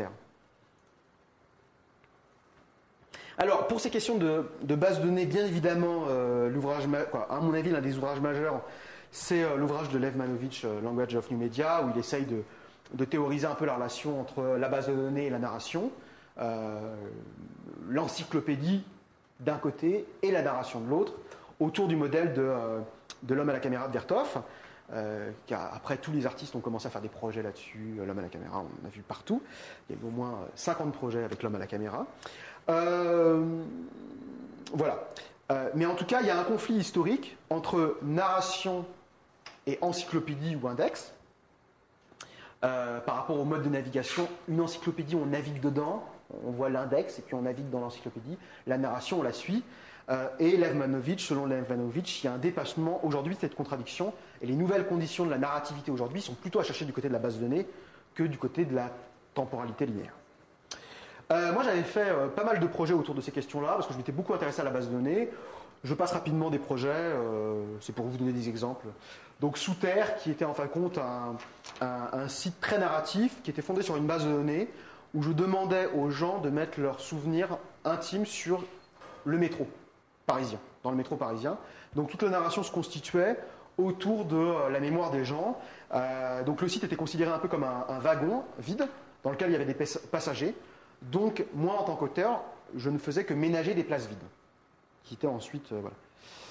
Alors, pour ces questions de, de base de données, bien évidemment, euh, l'ouvrage, quoi, à mon avis, l'un des ouvrages majeurs, c'est euh, l'ouvrage de Lev Manovich, euh, Language of New Media, où il essaye de, de théoriser un peu la relation entre la base de données et la narration, euh, l'encyclopédie d'un côté et la narration de l'autre, autour du modèle de, euh, de l'homme à la caméra de Vertov. Euh, car après, tous les artistes ont commencé à faire des projets là-dessus. L'homme à la caméra, on a vu partout. Il y a eu au moins cinquante projets avec l'homme à la caméra. Euh, voilà. Euh, mais en tout cas, il y a un conflit historique entre narration et encyclopédie ou index. Euh, par rapport au mode de navigation, une encyclopédie, on navigue dedans, on voit l'index et puis on navigue dans l'encyclopédie. La narration, on la suit. Euh, et Lev Manovich, selon Lev Manovich, il y a un dépassement aujourd'hui de cette contradiction. Et les nouvelles conditions de la narrativité aujourd'hui sont plutôt à chercher du côté de la base de données que du côté de la temporalité linéaire. Euh, moi, j'avais fait euh, pas mal de projets autour de ces questions-là parce que je m'étais beaucoup intéressé à la base de données. Je passe rapidement des projets, euh, c'est pour vous donner des exemples. Donc Sous Terre, qui était en fin de compte un, un, un site très narratif, qui était fondé sur une base de données, où je demandais aux gens de mettre leurs souvenirs intimes sur le métro parisien, dans le métro parisien. Donc toute la narration se constituait autour de euh, la mémoire des gens. Euh, donc le site était considéré un peu comme un, un wagon vide, dans lequel il y avait des passagers. Donc moi, en tant qu'auteur, je ne faisais que ménager des places vides, qui étaient ensuite... Euh, voilà.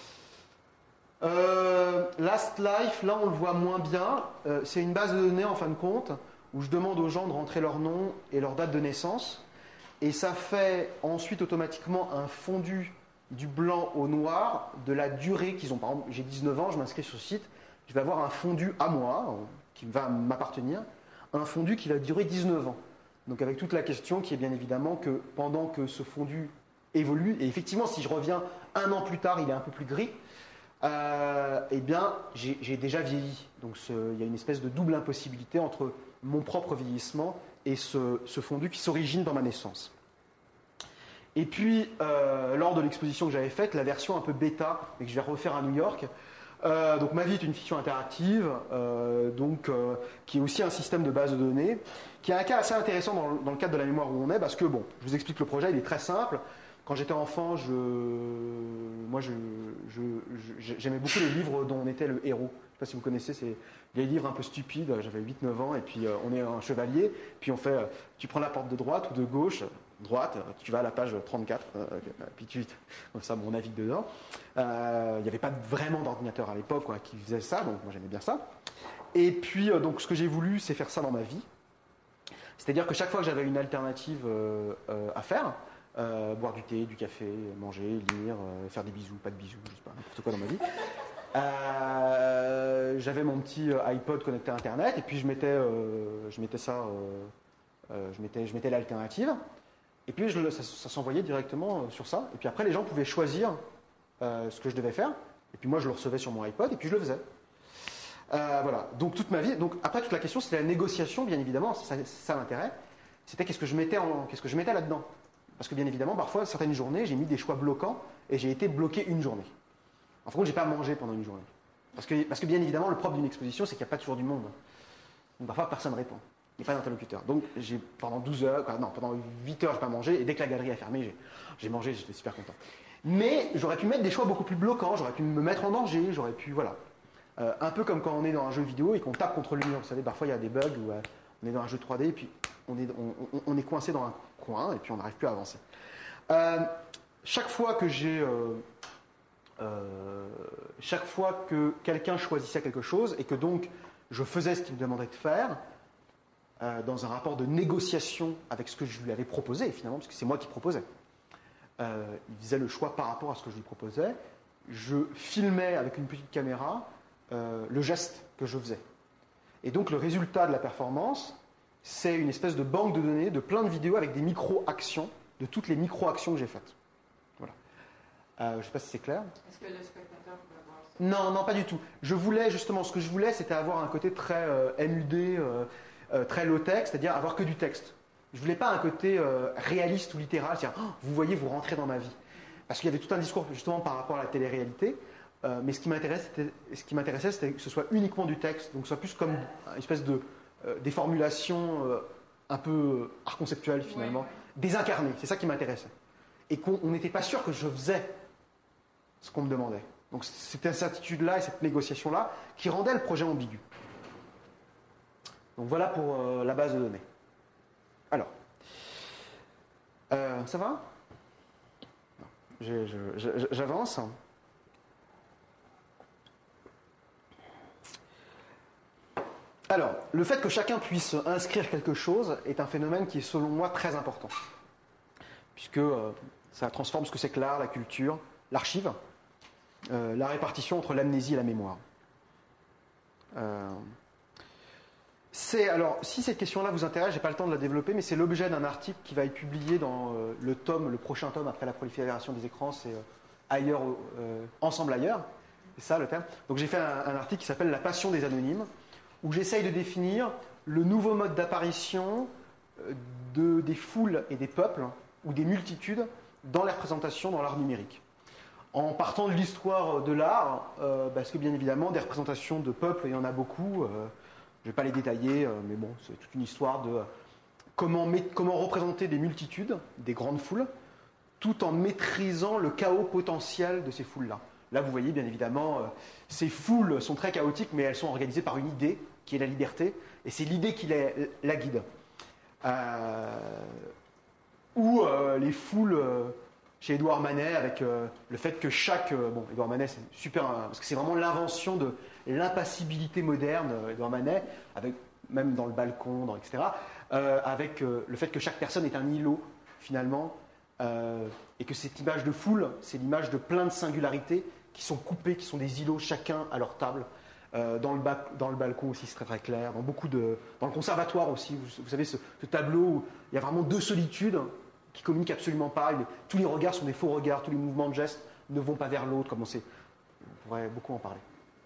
Euh, Last Life, là on le voit moins bien. Euh, c'est une base de données en fin de compte où je demande aux gens de rentrer leur nom et leur date de naissance. Et ça fait ensuite automatiquement un fondu du blanc au noir de la durée qu'ils ont. Par exemple, j'ai dix-neuf ans, je m'inscris sur ce site, je vais avoir un fondu à moi, qui va m'appartenir, un fondu qui va durer dix-neuf ans. Donc avec toute la question qui est bien évidemment que pendant que ce fondu évolue, et effectivement si je reviens un an plus tard, il est un peu plus gris, Euh, eh bien, j'ai, j'ai déjà vieilli. Donc, ce, il y a une espèce de double impossibilité entre mon propre vieillissement et ce, ce fondu qui s'origine dans ma naissance. Et puis, euh, lors de l'exposition que j'avais faite, la version un peu bêta, et que je vais refaire à New York, euh, donc Ma vie est une fiction interactive, euh, donc, euh, qui est aussi un système de base de données, qui a un cas assez intéressant dans, dans le cadre de la mémoire où on est, parce que, bon, je vous explique le projet, il est très simple. Quand j'étais enfant, je, moi, je, je, je, j'aimais beaucoup les livres dont on était le héros. Je ne sais pas si vous connaissez, c'est les livres un peu stupides. J'avais huit neuf ans et puis euh, on est un chevalier. Puis on fait, euh, tu prends la porte de droite ou de gauche, droite, tu vas à la page trente-quatre, euh, puis tu, comme ça, mon navigue dedans. Euh, il n'y avait pas vraiment d'ordinateur à l'époque quoi, qui faisait ça, donc moi j'aimais bien ça. Et puis, euh, donc, ce que j'ai voulu, c'est faire ça dans ma vie. C'est-à-dire que chaque fois que j'avais une alternative euh, euh, à faire, Euh, boire du thé, du café, manger, lire, euh, faire des bisous, pas de bisous, je sais pas, n'importe quoi dans ma vie. Euh, j'avais mon petit iPod connecté à Internet et puis je mettais, euh, je mettais ça, euh, euh, je mettais, je mettais l'alternative et puis je, ça, ça s'envoyait directement sur ça. Et puis après, les gens pouvaient choisir euh, ce que je devais faire et puis moi, je le recevais sur mon iPod et puis je le faisais. Euh, voilà. Donc toute ma vie. Donc après, toute la question, c'était la négociation, bien évidemment. C'est ça, c'est ça l'intérêt. C'était qu'est-ce que je mettais, en, qu'est-ce que je mettais là-dedans. Parce que bien évidemment, parfois, certaines journées, j'ai mis des choix bloquants et j'ai été bloqué une journée. En fin de compte, je n'ai pas mangé pendant une journée. Parce que, parce que bien évidemment, le propre d'une exposition, c'est qu'il n'y a pas toujours du monde. Donc parfois, personne ne répond. Il n'y a pas d'interlocuteur. Donc j'ai, pendant douze heures, quoi, non, pendant huit heures, je n'ai pas mangé. Et dès que la galerie a fermé, j'ai, j'ai mangé, j'étais super content. Mais j'aurais pu mettre des choix beaucoup plus bloquants, j'aurais pu me mettre en danger, j'aurais pu, voilà. Euh, un peu comme quand on est dans un jeu vidéo et qu'on tape contre le mur. Vous savez, parfois, il y a des bugs où euh, on est dans un jeu trois D et puis on est, on, on est coincé dans un coin et puis on n'arrive plus à avancer. Euh, chaque fois que j'ai, euh, euh, chaque fois que quelqu'un choisissait quelque chose et que donc je faisais ce qu'il me demandait de faire, euh, dans un rapport de négociation avec ce que je lui avais proposé finalement, parce que c'est moi qui proposais, euh, il faisait le choix par rapport à ce que je lui proposais. Je filmais avec une petite caméra euh, le geste que je faisais. Et donc le résultat de la performance, c'est une espèce de banque de données de plein de vidéos avec des micro-actions, de toutes les micro-actions que j'ai faites. Voilà. Euh, je ne sais pas si c'est clair. Est-ce que le spectateur peut avoir ça? Non, non, pas du tout. Je voulais justement, ce que je voulais, c'était avoir un côté très euh, M U D, euh, euh, très low-tech, c'est-à-dire avoir que du texte. Je voulais pas un côté euh, réaliste ou littéral, c'est-à-dire, oh, vous voyez, vous rentrez dans ma vie. Parce qu'il y avait tout un discours justement par rapport à la télé-réalité, euh, mais ce qui m'intéressait, c'était, ce qui m'intéressait, c'était que ce soit uniquement du texte, donc que ce soit plus comme une espèce de euh, des formulations euh, un peu art conceptuelles finalement, Ouais, ouais. désincarnées, c'est ça qui m'intéressait. Et qu'on n'était pas sûr que je faisais ce qu'on me demandait. Donc c'était cette incertitude-là et cette négociation-là qui rendait le projet ambigu. Donc voilà pour euh, la base de données. Alors, euh, ça va ? Je, je, je, j'avance. Alors, le fait que chacun puisse inscrire quelque chose est un phénomène qui est selon moi très important. Puisque euh, ça transforme ce que c'est que l'art, la culture, l'archive, euh, la répartition entre l'amnésie et la mémoire. Euh, c'est, alors, si cette question-là vous intéresse, je n'ai pas le temps de la développer, mais c'est l'objet d'un article qui va être publié dans euh, le tome, le prochain tome après la prolifération des écrans, c'est euh, ailleurs, euh, Ensemble ailleurs, c'est ça le terme. Donc j'ai fait un, un article qui s'appelle La passion des anonymes, où j'essaye de définir le nouveau mode d'apparition de, des foules et des peuples, ou des multitudes, dans les représentations dans l'art numérique. En partant de l'histoire de l'art, euh, parce que bien évidemment, des représentations de peuples, il y en a beaucoup. Euh, je ne vais pas les détailler, euh, mais bon, c'est toute une histoire de comment, comment représenter des multitudes, des grandes foules, tout en maîtrisant le chaos potentiel de ces foules-là. Là, vous voyez, bien évidemment, euh, ces foules sont très chaotiques, mais elles sont organisées par une idée, qui est la liberté, et c'est l'idée qui la, la guide. Euh, ou euh, les foules... Euh, chez Édouard Manet, avec euh, le fait que chaque... Euh, bon, Édouard Manet, c'est super... Hein, parce que c'est vraiment l'invention de l'impassibilité moderne, euh, Édouard Manet, avec, même dans le balcon, dans, et cetera, euh, avec euh, le fait que chaque personne est un îlot, finalement, euh, et que cette image de foule, c'est l'image de plein de singularités qui sont coupées, qui sont des îlots, chacun à leur table. Euh, dans, le ba- dans le balcon aussi, c'est très très clair. Dans, beaucoup de, dans le conservatoire aussi, vous, vous savez, ce, ce tableau où il y a vraiment deux solitudes qui ne communiquent absolument pas. Et tous les regards sont des faux regards, tous les mouvements de gestes ne vont pas vers l'autre, comme on sait. On pourrait beaucoup en parler.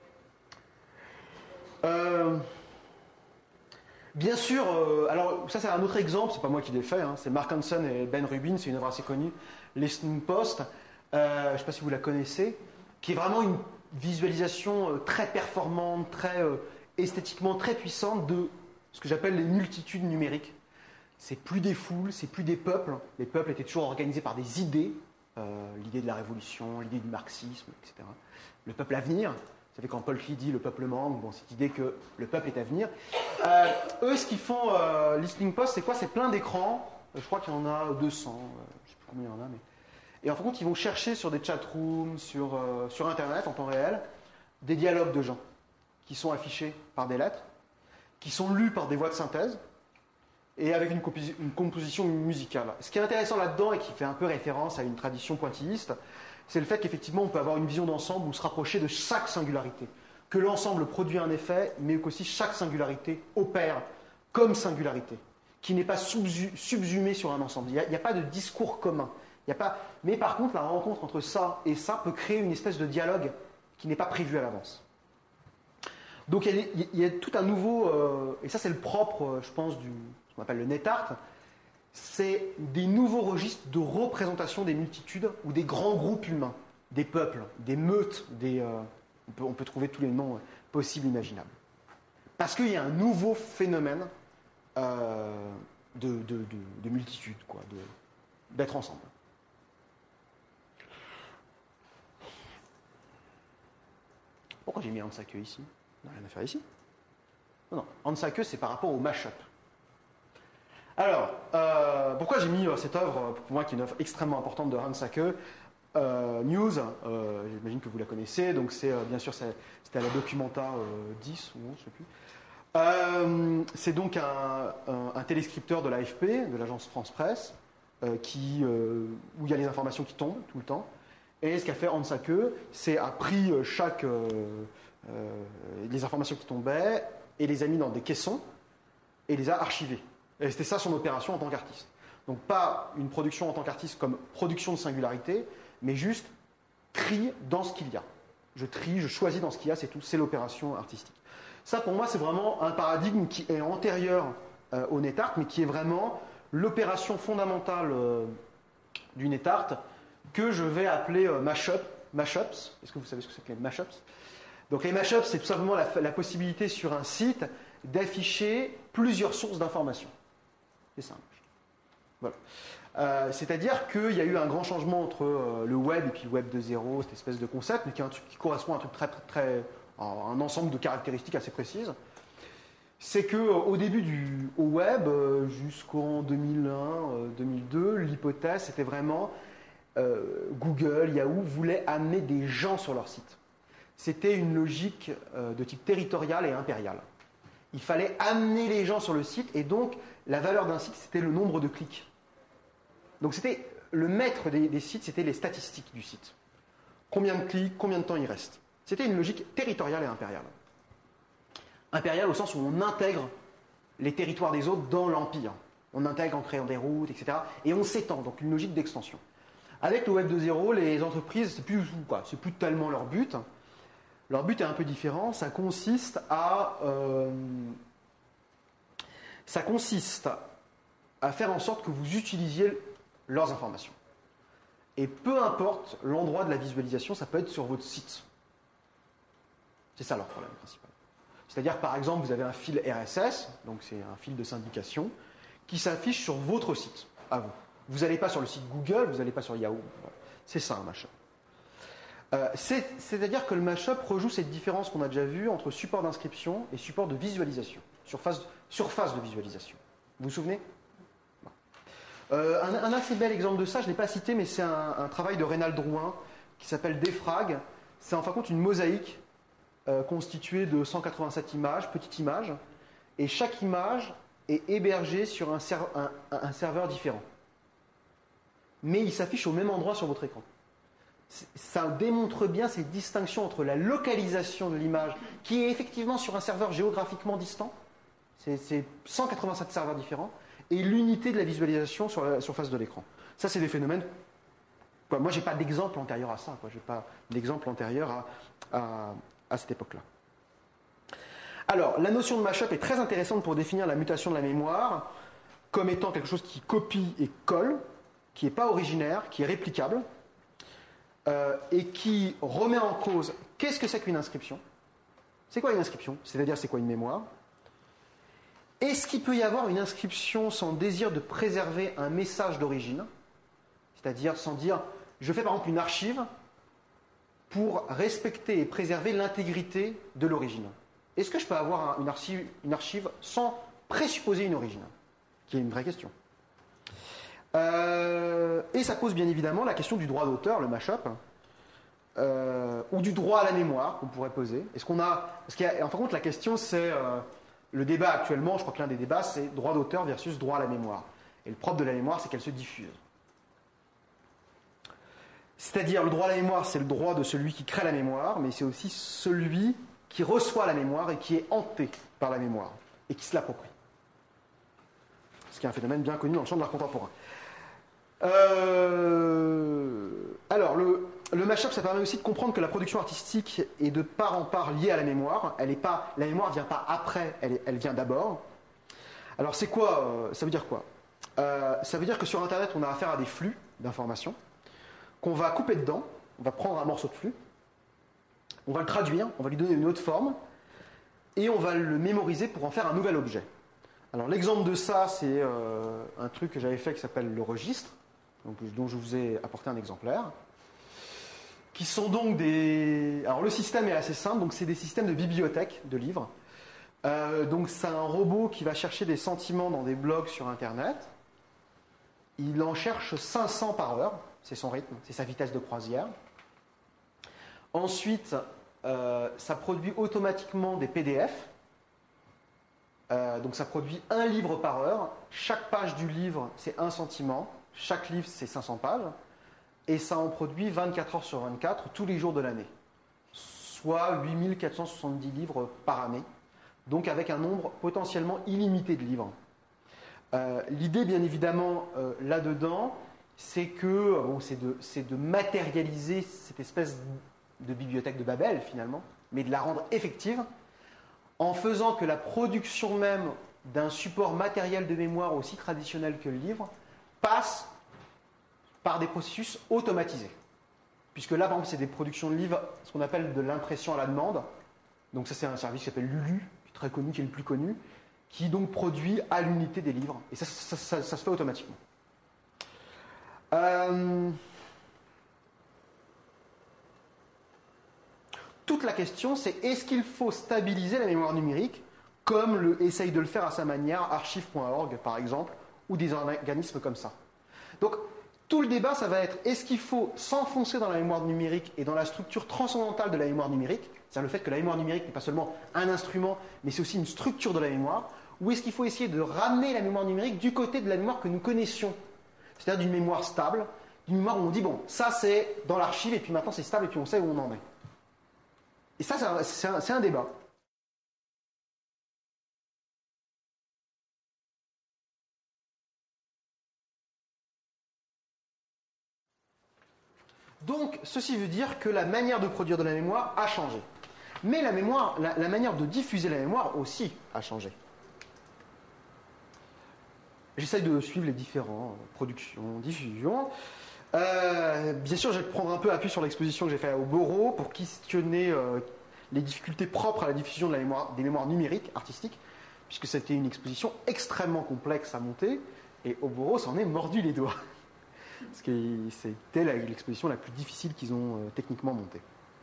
Euh, bien sûr, euh, alors ça c'est un autre exemple, c'est pas moi qui l'ai fait, hein, c'est Mark Hansen et Ben Rubin, c'est une œuvre assez connue, Listening Post, euh, je ne sais pas si vous la connaissez, qui est vraiment une visualisation euh, très performante, très euh, esthétiquement très puissante de ce que j'appelle les multitudes numériques. C'est plus des foules, c'est plus des peuples. Les peuples étaient toujours organisés par des idées, euh, l'idée de la révolution, l'idée du marxisme, et cetera. Le peuple à venir, vous savez quand Paul Klee dit le peuple manque, bon, cette idée que le peuple est à venir. Euh, eux, ce qu'ils font, euh, Listening Post, c'est quoi? C'est plein d'écrans. Je crois qu'il y en a deux cents, euh, je ne sais plus combien il y en a, mais. Et en fin de compte, ils vont chercher sur des chatrooms, sur, euh, sur Internet en temps réel, des dialogues de gens qui sont affichés par des lettres, qui sont lus par des voix de synthèse, et avec une, composi- une composition musicale. Ce qui est intéressant là-dedans et qui fait un peu référence à une tradition pointilliste, c'est le fait qu'effectivement on peut avoir une vision d'ensemble ou se rapprocher de chaque singularité. Que l'ensemble produit un effet, mais qu'aussi chaque singularité opère comme singularité, qui n'est pas subsu- subsumée sur un ensemble. Il n'y a, il y a pas de discours commun. Il y a pas... Mais par contre, la rencontre entre ça et ça peut créer une espèce de dialogue qui n'est pas prévu à l'avance. Donc il y a, il y a tout un nouveau... Euh, et ça c'est le propre, euh, je pense, du... qu'on appelle le net art, c'est des nouveaux registres de représentation des multitudes ou des grands groupes humains, des peuples, des meutes, des, euh, on, peut, on peut trouver tous les noms possibles, imaginables. Parce qu'il y a un nouveau phénomène euh, de, de, de, de multitude, quoi, de, d'être ensemble. Pourquoi j'ai mis Hans Sacke ici? On n'a rien à faire ici. Non, non, Hans Sacke, c'est par rapport au mash-up. Alors, euh, pourquoi j'ai mis euh, cette œuvre, pour moi qui est une œuvre extrêmement importante de Hans Sacke, euh, News, euh, j'imagine que vous la connaissez, donc c'est euh, bien sûr c'est, c'était à la Documenta euh, dix ou onze, je ne sais plus. Euh, c'est donc un, un, un téléscripteur de l'A F P, de l'agence France Presse, euh, qui, euh, où il y a les informations qui tombent tout le temps. Et ce qu'a fait Hans Sacke, c'est a pris chaque euh, euh, les informations qui tombaient et les a mis dans des caissons et les a archivées. Et c'était ça son opération en tant qu'artiste. Donc pas une production en tant qu'artiste comme production de singularité, mais juste tri dans ce qu'il y a. Je trie, je choisis dans ce qu'il y a, c'est tout, c'est l'opération artistique. Ça pour moi c'est vraiment un paradigme qui est antérieur euh, au net art, mais qui est vraiment l'opération fondamentale euh, du net art que je vais appeler euh, mash-up, mash-ups. Est-ce que vous savez ce que c'est que les mash-ups? Donc les mash-ups, c'est tout simplement la, la possibilité sur un site d'afficher plusieurs sources d'informations. C'est simple. Voilà. Euh, c'est-à-dire qu'il y a eu un grand changement entre euh, le web et puis le web deux point zéro, cette espèce de concept, mais qui, est un truc, qui correspond à un truc très, très, très, un ensemble de caractéristiques assez précises. C'est que euh, au début du au web, euh, jusqu'en deux mille un, deux mille deux, l'hypothèse c'était vraiment euh, Google, Yahoo voulaient amener des gens sur leur site. C'était une logique euh, de type territorial et impérial. Il fallait amener les gens sur le site et donc la valeur d'un site c'était le nombre de clics. Donc c'était le maître des, des sites, c'était les statistiques du site. combien de clics, combien de temps il reste. C'était une logique territoriale et impériale. Impériale au sens où on intègre les territoires des autres dans l'empire. On intègre en créant des routes, et cetera. Et on s'étend, donc une logique d'extension. Avec le Web deux point zéro, les entreprises, c'est plus, quoi, c'est plus tellement leur but. Leur but est un peu différent. Ça consiste à, euh, ça consiste à faire en sorte que vous utilisiez leurs informations. Et peu importe l'endroit de la visualisation, ça peut être sur votre site. C'est ça leur problème principal. C'est-à-dire, par exemple, vous avez un fil R S S, donc c'est un fil de syndication, qui s'affiche sur votre site, à vous. Vous n'allez pas sur le site Google, vous n'allez pas sur Yahoo. C'est ça un mashup. Euh, c'est, c'est-à-dire que le mashup rejoue cette différence qu'on a déjà vue entre support d'inscription et support de visualisation, surface, surface de visualisation. Vous vous souvenez ? Bon. euh, un, un assez bel exemple de ça, je ne l'ai pas cité, mais c'est un, un travail de Reynald Drouin qui s'appelle Defrag. C'est en fin de compte une mosaïque euh, constituée de cent quatre-vingt-sept images, petites images, et chaque image est hébergée sur un, serve, un, un serveur différent. Mais il s'affiche au même endroit sur votre écran. Ça démontre bien ces distinctions entre la localisation de l'image, qui est effectivement sur un serveur géographiquement distant, c'est, c'est cent quatre-vingt-sept serveurs différents, et l'unité de la visualisation sur la surface de l'écran. Ça, c'est des phénomènes... Quoi, moi, je n'ai pas d'exemple antérieur à ça. Je n'ai pas d'exemple antérieur à, à, à cette époque-là. Alors, la notion de mashup est très intéressante pour définir la mutation de la mémoire comme étant quelque chose qui copie et colle, qui n'est pas originaire, qui est réplicable, euh, et qui remet en cause qu'est-ce que c'est qu'une inscription. C'est quoi une inscription ? C'est-à-dire, c'est quoi une mémoire ? Est-ce qu'il peut y avoir une inscription sans désir de préserver un message d'origine ? C'est-à-dire sans dire, je fais par exemple une archive pour respecter et préserver l'intégrité de l'origine. Est-ce que je peux avoir une archive, une archive sans présupposer une origine ? Qui est une vraie question. Euh, et ça pose bien évidemment la question du droit d'auteur, le mashup, euh, ou du droit à la mémoire qu'on pourrait poser. Est-ce qu'on a, parce qu'il y a, en fin de compte, la question c'est euh, le débat actuellement. Je crois que l'un des débats c'est droit d'auteur versus droit à la mémoire. Et le propre de la mémoire, c'est qu'elle se diffuse. C'est-à-dire le droit à la mémoire, c'est le droit de celui qui crée la mémoire, mais c'est aussi celui qui reçoit la mémoire et qui est hanté par la mémoire et qui se l'approprie. Ce qui est un phénomène bien connu dans le champ de l'art contemporain. Euh, alors, le, le mashup, ça permet aussi de comprendre que la production artistique est de part en part liée à la mémoire. Elle est pas, la mémoire ne vient pas après, elle, est, elle vient d'abord. Alors, c'est quoi euh, ça veut dire quoi euh, Ça veut dire que sur Internet, on a affaire à des flux d'informations qu'on va couper dedans. On va prendre un morceau de flux, on va le traduire, on va lui donner une autre forme, et on va le mémoriser pour en faire un nouvel objet. Alors, l'exemple de ça, c'est euh, un truc que j'avais fait qui s'appelle le registre, donc, dont je vous ai apporté un exemplaire, qui sont donc des... Alors, le système est assez simple, donc c'est des systèmes de bibliothèque de livres. Euh, donc, c'est un robot qui va chercher des sentiments dans des blogs sur Internet. Il en cherche cinq cents par heure, c'est son rythme, c'est sa vitesse de croisière. Ensuite, euh, ça produit automatiquement des P D F. Euh, donc ça produit un livre par heure. Chaque page du livre, c'est un sentiment. Chaque livre, c'est cinq cents pages. Et ça en produit vingt-quatre heures sur vingt-quatre, tous les jours de l'année. Soit huit mille quatre cent soixante-dix livres par année. Donc avec un nombre potentiellement illimité de livres. Euh, l'idée, bien évidemment, euh, là-dedans, c'est que bon, c'est de, c'est de matérialiser cette espèce de bibliothèque de Babel, finalement, mais de la rendre effective, en faisant que la production même d'un support matériel de mémoire aussi traditionnel que le livre passe par des processus automatisés. Puisque là, par exemple, c'est des productions de livres, ce qu'on appelle de l'impression à la demande. Donc ça, c'est un service qui s'appelle Lulu, qui est très connu, qui est le plus connu, qui donc produit à l'unité des livres. Et ça, ça, ça, ça se fait automatiquement. Euh... Toute la question, c'est est-ce qu'il faut stabiliser la mémoire numérique, comme le, essaye de le faire à sa manière archive point org, par exemple, ou des organismes comme ça. Donc, tout le débat, ça va être, est-ce qu'il faut s'enfoncer dans la mémoire numérique et dans la structure transcendantale de la mémoire numérique, c'est-à-dire le fait que la mémoire numérique n'est pas seulement un instrument, mais c'est aussi une structure de la mémoire, ou est-ce qu'il faut essayer de ramener la mémoire numérique du côté de la mémoire que nous connaissions, c'est-à-dire d'une mémoire stable, d'une mémoire où on dit, bon, ça c'est dans l'archive, et puis maintenant c'est stable, et puis on sait où on en est. Et ça, c'est un, c'est un, c'est un débat. Donc, ceci veut dire que la manière de produire de la mémoire a changé. Mais la, mémoire, la, la manière de diffuser la mémoire aussi a changé. J'essaye de suivre les différents euh, productions, diffusions. Euh, bien sûr, je vais prendre un peu appui sur l'exposition que j'ai faite au Boro pour questionner euh, les difficultés propres à la diffusion de la mémoire, des mémoires numériques, artistiques, puisque c'était une exposition extrêmement complexe à monter, et au Boro s'en est mordu les doigts. Parce que c'était l'exposition la plus difficile qu'ils ont euh, techniquement montée.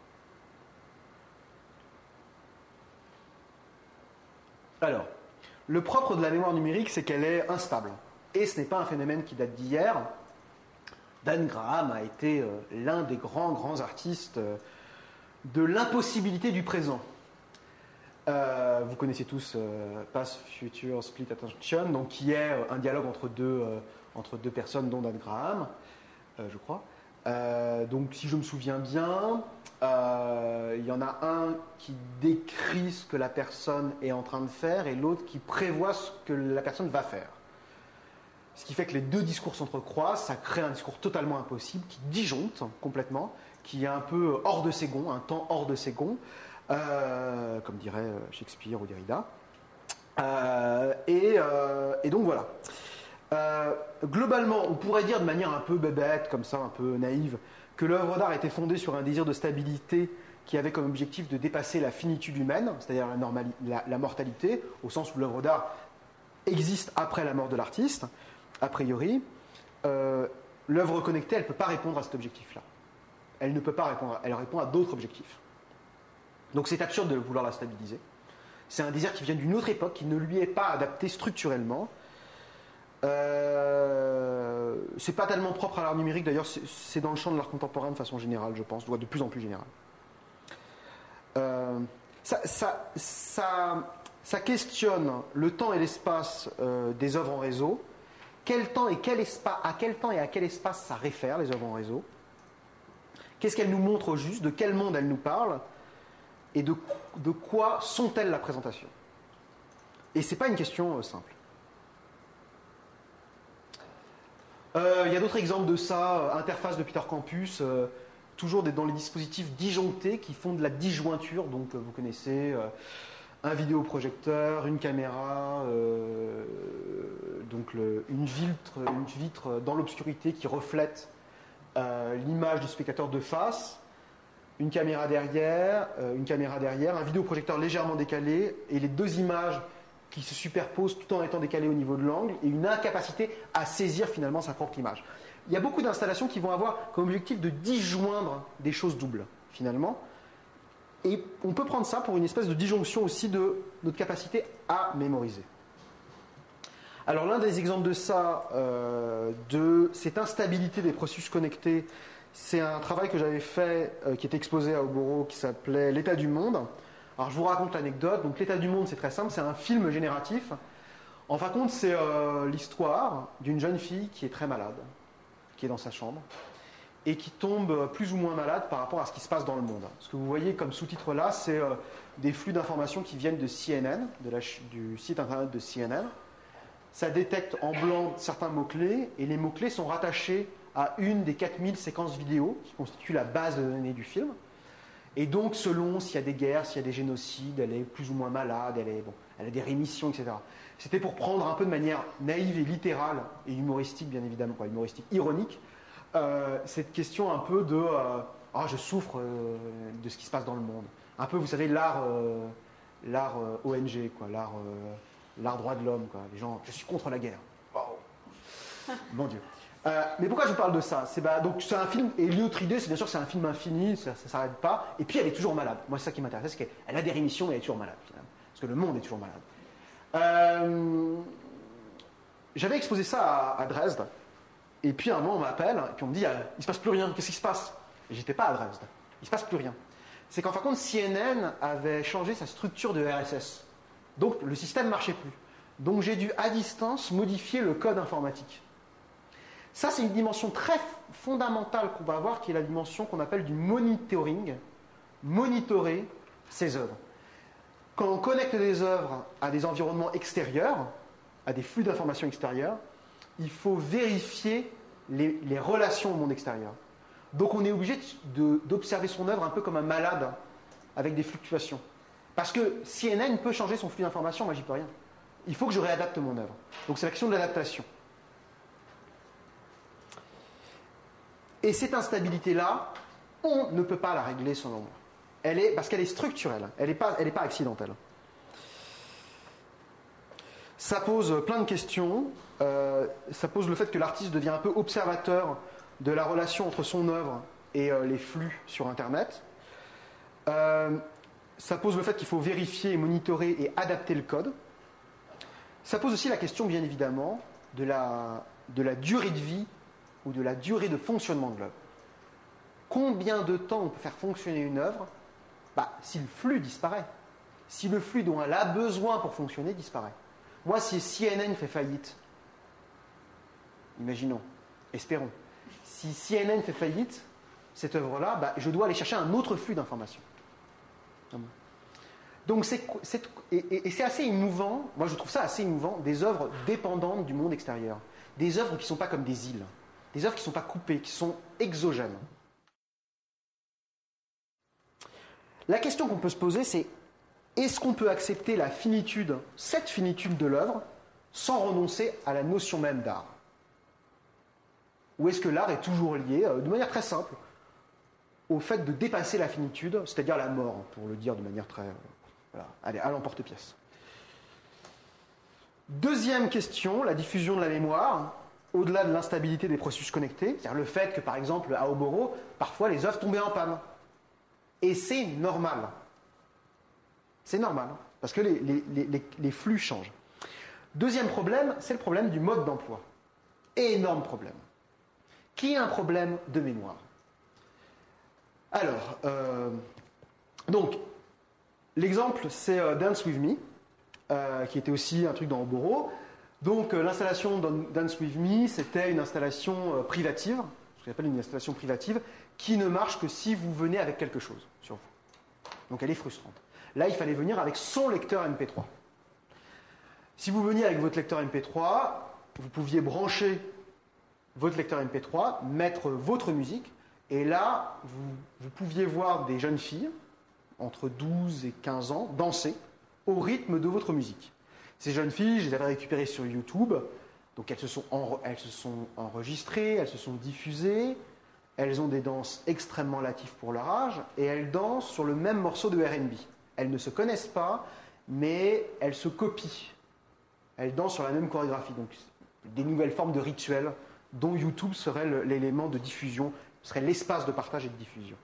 Alors, le propre de la mémoire numérique, c'est qu'elle est instable. Et ce n'est pas un phénomène qui date d'hier. Dan Graham a été euh, l'un des grands, grands artistes euh, de l'impossibilité du présent. Euh, vous connaissez tous euh, Past, Future, Split Attention, donc qui est euh, un dialogue entre deux, euh, entre deux personnes, dont Dan Graham, euh, je crois. Euh, donc, si je me souviens bien, euh, il y en a un qui décrit ce que la personne est en train de faire et l'autre qui prévoit ce que la personne va faire. Ce qui fait que les deux discours s'entrecroisent, ça crée un discours totalement impossible, qui disjoncte complètement, qui est un peu hors de ses gonds, un temps hors de ses gonds, euh, comme dirait Shakespeare ou Derrida. Euh, et, euh, et donc voilà. Euh, globalement, on pourrait dire de manière un peu bébête, comme ça, un peu naïve, que l'œuvre d'art était fondée sur un désir de stabilité qui avait comme objectif de dépasser la finitude humaine, c'est-à-dire la, normali- la, la mortalité, au sens où l'œuvre d'art existe après la mort de l'artiste. A priori, euh, l'œuvre connectée, elle ne peut pas répondre à cet objectif-là. Elle ne peut pas répondre, elle répond à d'autres objectifs. Donc c'est absurde de vouloir la stabiliser. C'est un désir qui vient d'une autre époque, qui ne lui est pas adapté structurellement. Euh, c'est pas tellement propre à l'art numérique, d'ailleurs, c'est, c'est dans le champ de l'art contemporain de façon générale, je pense, de plus en plus générale. Euh, ça, ça, ça, ça questionne le temps et l'espace euh, des œuvres en réseau. Quel temps et quel espace, à quel temps et à quel espace ça réfère, les œuvres en réseau? Qu'est-ce qu'elles nous montrent au juste? De quel monde elles nous parlent? Et de, de quoi sont-elles la présentation? Et ce n'est pas une question euh, simple. Il euh, y a d'autres exemples de ça. Euh, interface de Peter Campus, euh, toujours des, dans les dispositifs disjonctés qui font de la disjointure. Donc, euh, vous connaissez... Euh, un vidéoprojecteur, une caméra, euh, donc le, une, vitre, une vitre dans l'obscurité qui reflète euh, l'image du spectateur de face, une caméra derrière, euh, une caméra derrière, un vidéoprojecteur légèrement décalé et les deux images qui se superposent tout en étant décalées au niveau de l'angle et une incapacité à saisir finalement sa propre image. Il y a beaucoup d'installations qui vont avoir comme objectif de disjoindre des choses doubles finalement. Et on peut prendre ça pour une espèce de disjonction aussi de notre capacité à mémoriser. Alors l'un des exemples de ça, euh, de cette instabilité des processus connectés, c'est un travail que j'avais fait, euh, qui était exposé à Oboro, qui s'appelait L'état du monde. Alors je vous raconte l'anecdote. Donc L'état du monde, c'est très simple, c'est un film génératif. En fin de compte, c'est euh, l'histoire d'une jeune fille qui est très malade, qui est dans sa chambre, et qui tombe plus ou moins malade par rapport à ce qui se passe dans le monde. Ce que vous voyez comme sous-titre là, c'est euh, des flux d'informations qui viennent de C N N, de la, du site internet de C N N. Ça détecte en blanc certains mots-clés, et les mots-clés sont rattachés à une des quatre mille séquences vidéo qui constituent la base de données du film. Et donc, selon s'il y a des guerres, s'il y a des génocides, elle est plus ou moins malade, elle, est, bon, elle a des rémissions, et cetera. C'était pour prendre un peu de manière naïve et littérale, et humoristique bien évidemment, quoi, humoristique, ironique, Euh, cette question un peu de euh, « Ah, je souffre euh, de ce qui se passe dans le monde ». Un peu, vous savez, l'art, euh, l'art euh, O N G, quoi, l'art, euh, l'art droit de l'homme. Quoi. Les gens « Je suis contre la guerre ». Wow. Mon Dieu. Euh, mais pourquoi je vous parle de ça? c'est, bah, donc, c'est un film, et Léotridée, c'est bien sûr que c'est un film infini, ça ne s'arrête pas. Et puis, elle est toujours malade. Moi, c'est ça qui m'intéresse, c'est qu'elle a des rémissions, mais elle est toujours malade, finalement. Parce que le monde est toujours malade. Euh, j'avais exposé ça à, à Dresde. Et puis à un moment, on m'appelle, et puis on me dit, il ne se passe plus rien, qu'est-ce qui se passe? Et j'étais pas à Dresde, il ne se passe plus rien. C'est qu'en fin de compte, C N N avait changé sa structure de R S S. Donc le système ne marchait plus. Donc j'ai dû, à distance, modifier le code informatique. Ça, c'est une dimension très fondamentale qu'on va avoir, qui est la dimension qu'on appelle du monitoring. Monitorer ces œuvres. Quand on connecte des œuvres à des environnements extérieurs, à des flux d'informations extérieurs, il faut vérifier les, les relations au monde extérieur. Donc on est obligé de, d'observer son œuvre un peu comme un malade, avec des fluctuations. Parce que C N N peut changer son flux d'informations, moi j'y peux rien. Il faut que je réadapte mon œuvre. Donc c'est la question de l'adaptation. Et cette instabilité-là, on ne peut pas la régler selon moi. Elle est, parce qu'elle est structurelle, elle n'est pas, elle n'est pas accidentelle. Ça pose plein de questions. Euh, ça pose le fait que l'artiste devient un peu observateur de la relation entre son œuvre et euh, les flux sur Internet. Euh, ça pose le fait qu'il faut vérifier, monitorer et adapter le code. Ça pose aussi la question, bien évidemment, de la, de la durée de vie ou de la durée de fonctionnement de l'œuvre. Combien de temps on peut faire fonctionner une œuvre bah, si le flux disparaît, si le flux dont elle a besoin pour fonctionner disparaît. Moi, si C N N fait faillite, imaginons, espérons, si C N N fait faillite, cette œuvre-là, bah, je dois aller chercher un autre flux d'informations. Donc, c'est, c'est, et, et c'est assez émouvant, moi je trouve ça assez émouvant, des œuvres dépendantes du monde extérieur. Des œuvres qui ne sont pas comme des îles, des œuvres qui ne sont pas coupées, qui sont exogènes. La question qu'on peut se poser, c'est est-ce qu'on peut accepter la finitude, cette finitude de l'œuvre, sans renoncer à la notion même d'art? Ou est-ce que l'art est toujours lié, de manière très simple, au fait de dépasser la finitude, c'est-à-dire la mort, pour le dire de manière très... Voilà, allez, à l'emporte-pièce. Deuxième question, la diffusion de la mémoire, au-delà de l'instabilité des processus connectés, c'est-à-dire le fait que, par exemple, à Oboro, parfois les œuvres tombaient en panne. Et c'est normal. C'est normal, parce que les, les, les, les flux changent. Deuxième problème, c'est le problème du mode d'emploi. Énorme problème. Qui a un problème de mémoire? Alors, euh, donc, l'exemple, c'est euh, Dance With Me, euh, qui était aussi un truc dans Oboro. Donc, euh, l'installation Dance With Me, c'était une installation euh, privative, ce qu'on appelle une installation privative, qui ne marche que si vous venez avec quelque chose sur vous. Donc, elle est frustrante. Là, il fallait venir avec son lecteur M P trois. Si vous veniez avec votre lecteur M P trois, vous pouviez brancher votre lecteur M P trois, mettre votre musique, et là, vous, vous pouviez voir des jeunes filles, entre douze et quinze ans, danser au rythme de votre musique. Ces jeunes filles, je les avais récupérées sur YouTube, donc elles se sont, en, elles se sont enregistrées, elles se sont diffusées, elles ont des danses extrêmement relatives pour leur âge, et elles dansent sur le même morceau de R and B. Elles ne se connaissent pas, mais elles se copient. Elles dansent sur la même chorégraphie, donc des nouvelles formes de rituels dont YouTube serait l'élément de diffusion, serait l'espace de partage et de diffusion.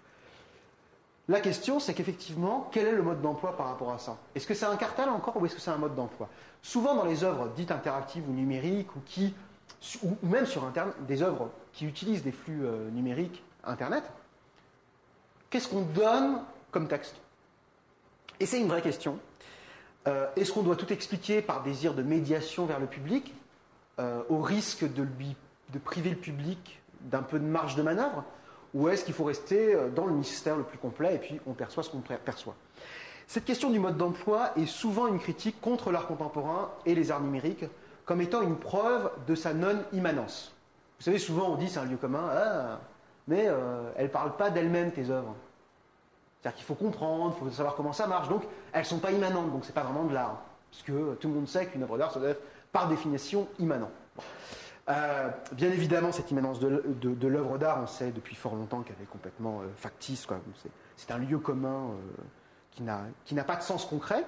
La question, c'est qu'effectivement, quel est le mode d'emploi par rapport à ça? Est-ce que c'est un cartel encore ou est-ce que c'est un mode d'emploi? Souvent dans les œuvres dites interactives ou numériques, ou, qui, ou même sur Internet, des œuvres qui utilisent des flux euh, numériques Internet, qu'est-ce qu'on donne comme texte? Et c'est une vraie question. Euh, est-ce qu'on doit tout expliquer par désir de médiation vers le public, euh, au risque de, lui, de priver le public d'un peu de marge de manœuvre? Ou est-ce qu'il faut rester dans le mystère le plus complet et puis on perçoit ce qu'on perçoit? Cette question du mode d'emploi est souvent une critique contre l'art contemporain et les arts numériques comme étant une preuve de sa non-immanence. Vous savez, souvent on dit c'est un lieu commun, ah, mais euh, elles ne parlent pas d'elles-mêmes, tes œuvres. C'est-à-dire qu'il faut comprendre, il faut savoir comment ça marche, donc elles ne sont pas immanentes, donc ce n'est pas vraiment de l'art. Puisque tout le monde sait qu'une œuvre d'art, ça doit être par définition immanent. Bon. Euh, bien évidemment, cette immanence de, de, de l'œuvre d'art, on sait depuis fort longtemps qu'elle est complètement euh, factice. Quoi. C'est, c'est un lieu commun euh, qui, n'a, qui n'a pas de sens concret.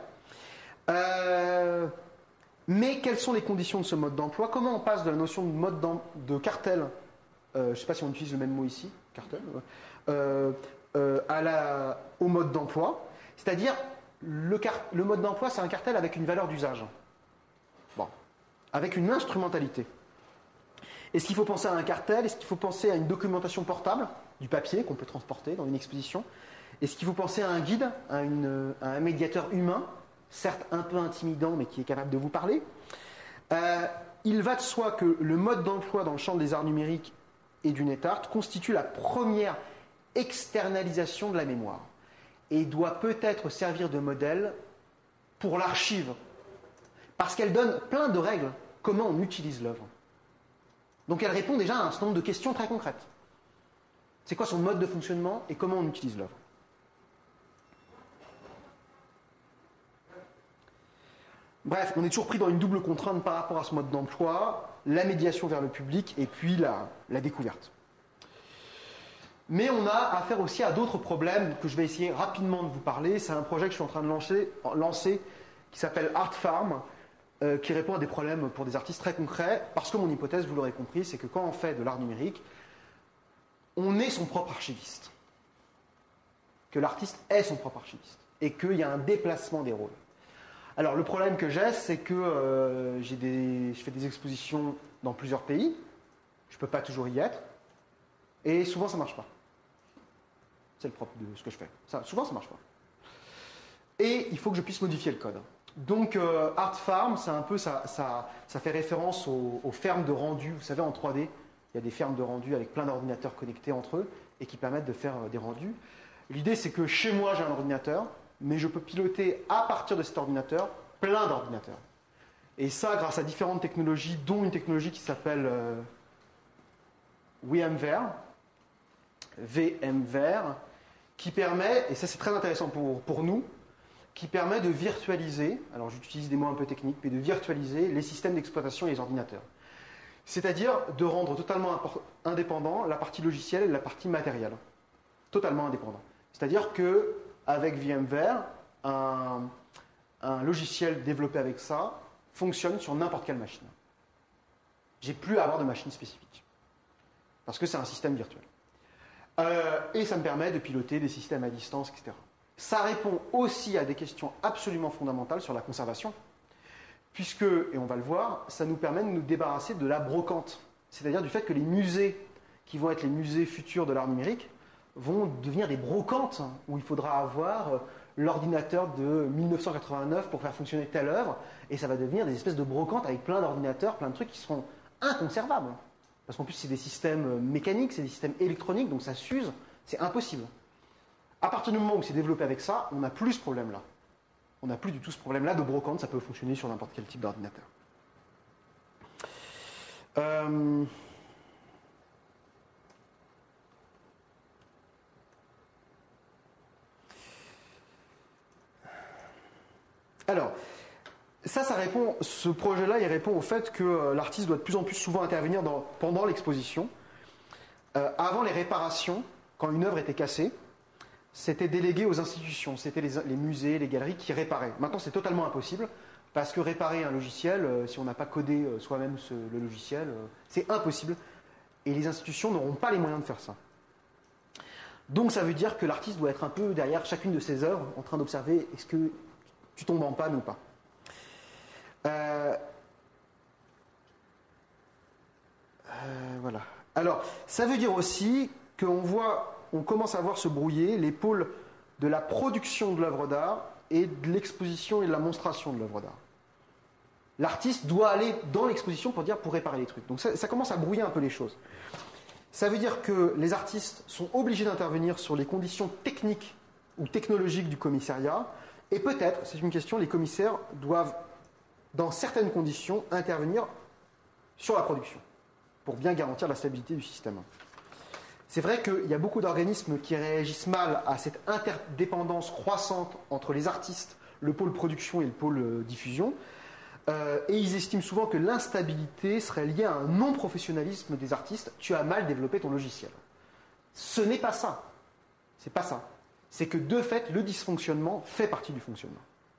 Euh, mais quelles sont les conditions de ce mode d'emploi? Comment on passe de la notion de mode de cartel, euh, je ne sais pas si on utilise le même mot ici, cartel, euh, euh, à la, au mode d'emploi? C'est-à-dire, le, car, le mode d'emploi, c'est un cartel avec une valeur d'usage. Bon. Avec une instrumentalité. Est-ce qu'il faut penser à un cartel? Est-ce qu'il faut penser à une documentation portable, du papier qu'on peut transporter dans une exposition? Est-ce qu'il faut penser à un guide, à, une, à un médiateur humain, certes un peu intimidant, mais qui est capable de vous parler? euh, il va de soi que le mode d'emploi dans le champ des arts numériques et du NetArt constitue la première externalisation de la mémoire et doit peut-être servir de modèle pour l'archive, parce qu'elle donne plein de règles comment on utilise l'œuvre. Donc elle répond déjà à un certain nombre de questions très concrètes. C'est quoi son mode de fonctionnement et comment on utilise l'œuvre? Bref, on est toujours pris dans une double contrainte par rapport à ce mode d'emploi, la médiation vers le public et puis la, la découverte. Mais on a affaire aussi à d'autres problèmes que je vais essayer rapidement de vous parler. C'est un projet que je suis en train de lancer, lancer qui s'appelle Art Farm, euh, qui répond à des problèmes pour des artistes très concrets, parce que mon hypothèse, vous l'aurez compris, c'est que quand on fait de l'art numérique, on est son propre archiviste. Que l'artiste est son propre archiviste. Et qu'il y a un déplacement des rôles. Alors le problème que j'ai, c'est que euh, j'ai des, je fais des expositions dans plusieurs pays, je ne peux pas toujours y être, et souvent ça ne marche pas. C'est le propre de ce que je fais. Ça, souvent ça ne marche pas. Et il faut que je puisse modifier le code. Donc euh, Art Farm, c'est un peu, ça, ça, ça fait référence aux, aux fermes de rendu. Vous savez, en trois D, il y a des fermes de rendu avec plein d'ordinateurs connectés entre eux et qui permettent de faire euh, des rendus. L'idée, c'est que chez moi, j'ai un ordinateur, mais je peux piloter à partir de cet ordinateur plein d'ordinateurs. Et ça, grâce à différentes technologies, dont une technologie qui s'appelle euh, VMware, VMware, qui permet, et ça c'est très intéressant pour, pour nous, qui permet de virtualiser, alors j'utilise des mots un peu techniques, mais de virtualiser les systèmes d'exploitation et les ordinateurs. C'est-à-dire de rendre totalement indépendant la partie logicielle et la partie matérielle. Totalement indépendant. C'est-à-dire que avec VMware, un, un logiciel développé avec ça fonctionne sur n'importe quelle machine. J'ai plus à avoir de machine spécifique. Parce que c'est un système virtuel. Euh, et ça me permet de piloter des systèmes à distance, et cetera. Ça répond aussi à des questions absolument fondamentales sur la conservation, puisque, et on va le voir, ça nous permet de nous débarrasser de la brocante. C'est-à-dire du fait que les musées, qui vont être les musées futurs de l'art numérique, vont devenir des brocantes, où il faudra avoir l'ordinateur de mille neuf cent quatre-vingt-neuf pour faire fonctionner telle œuvre, et ça va devenir des espèces de brocantes avec plein d'ordinateurs, plein de trucs qui seront inconservables. Parce qu'en plus, c'est des systèmes mécaniques, c'est des systèmes électroniques, donc ça s'use, c'est impossible. À partir du moment où c'est développé avec ça, on n'a plus ce problème-là. On n'a plus du tout ce problème-là de brocante, ça peut fonctionner sur n'importe quel type d'ordinateur. Euh... Alors, ça, ça répond, ce projet-là, il répond au fait que euh, l'artiste doit de plus en plus souvent intervenir dans, pendant l'exposition. Euh, avant les réparations, quand une œuvre était cassée, c'était délégué aux institutions, c'était les, les musées, les galeries qui réparaient. Maintenant, c'est totalement impossible, parce que réparer un logiciel, euh, si on n'a pas codé euh, soi-même ce, le logiciel, euh, c'est impossible. Et les institutions n'auront pas les moyens de faire ça. Donc, ça veut dire que l'artiste doit être un peu derrière chacune de ses œuvres, en train d'observer est-ce que tu tombes en panne ou pas. Euh, euh, voilà. Alors, ça veut dire aussi qu'on voit, on commence à voir se brouiller les pôles de la production de l'œuvre d'art et de l'exposition et de la monstration de l'œuvre d'art. L'artiste doit aller dans l'exposition pour dire pour réparer les trucs. Donc ça, ça commence à brouiller un peu les choses. Ça veut dire que les artistes sont obligés d'intervenir sur les conditions techniques ou technologiques du commissariat, et peut-être, c'est une question, les commissaires doivent dans certaines conditions, intervenir sur la production, pour bien garantir la stabilité du système. C'est vrai qu'il y a beaucoup d'organismes qui réagissent mal à cette interdépendance croissante entre les artistes, le pôle production et le pôle diffusion, euh, et ils estiment souvent que l'instabilité serait liée à un non-professionnalisme des artistes. Tu as mal développé ton logiciel. Ce n'est pas ça. C'est pas ça. C'est que de fait, le dysfonctionnement fait partie du fonctionnement.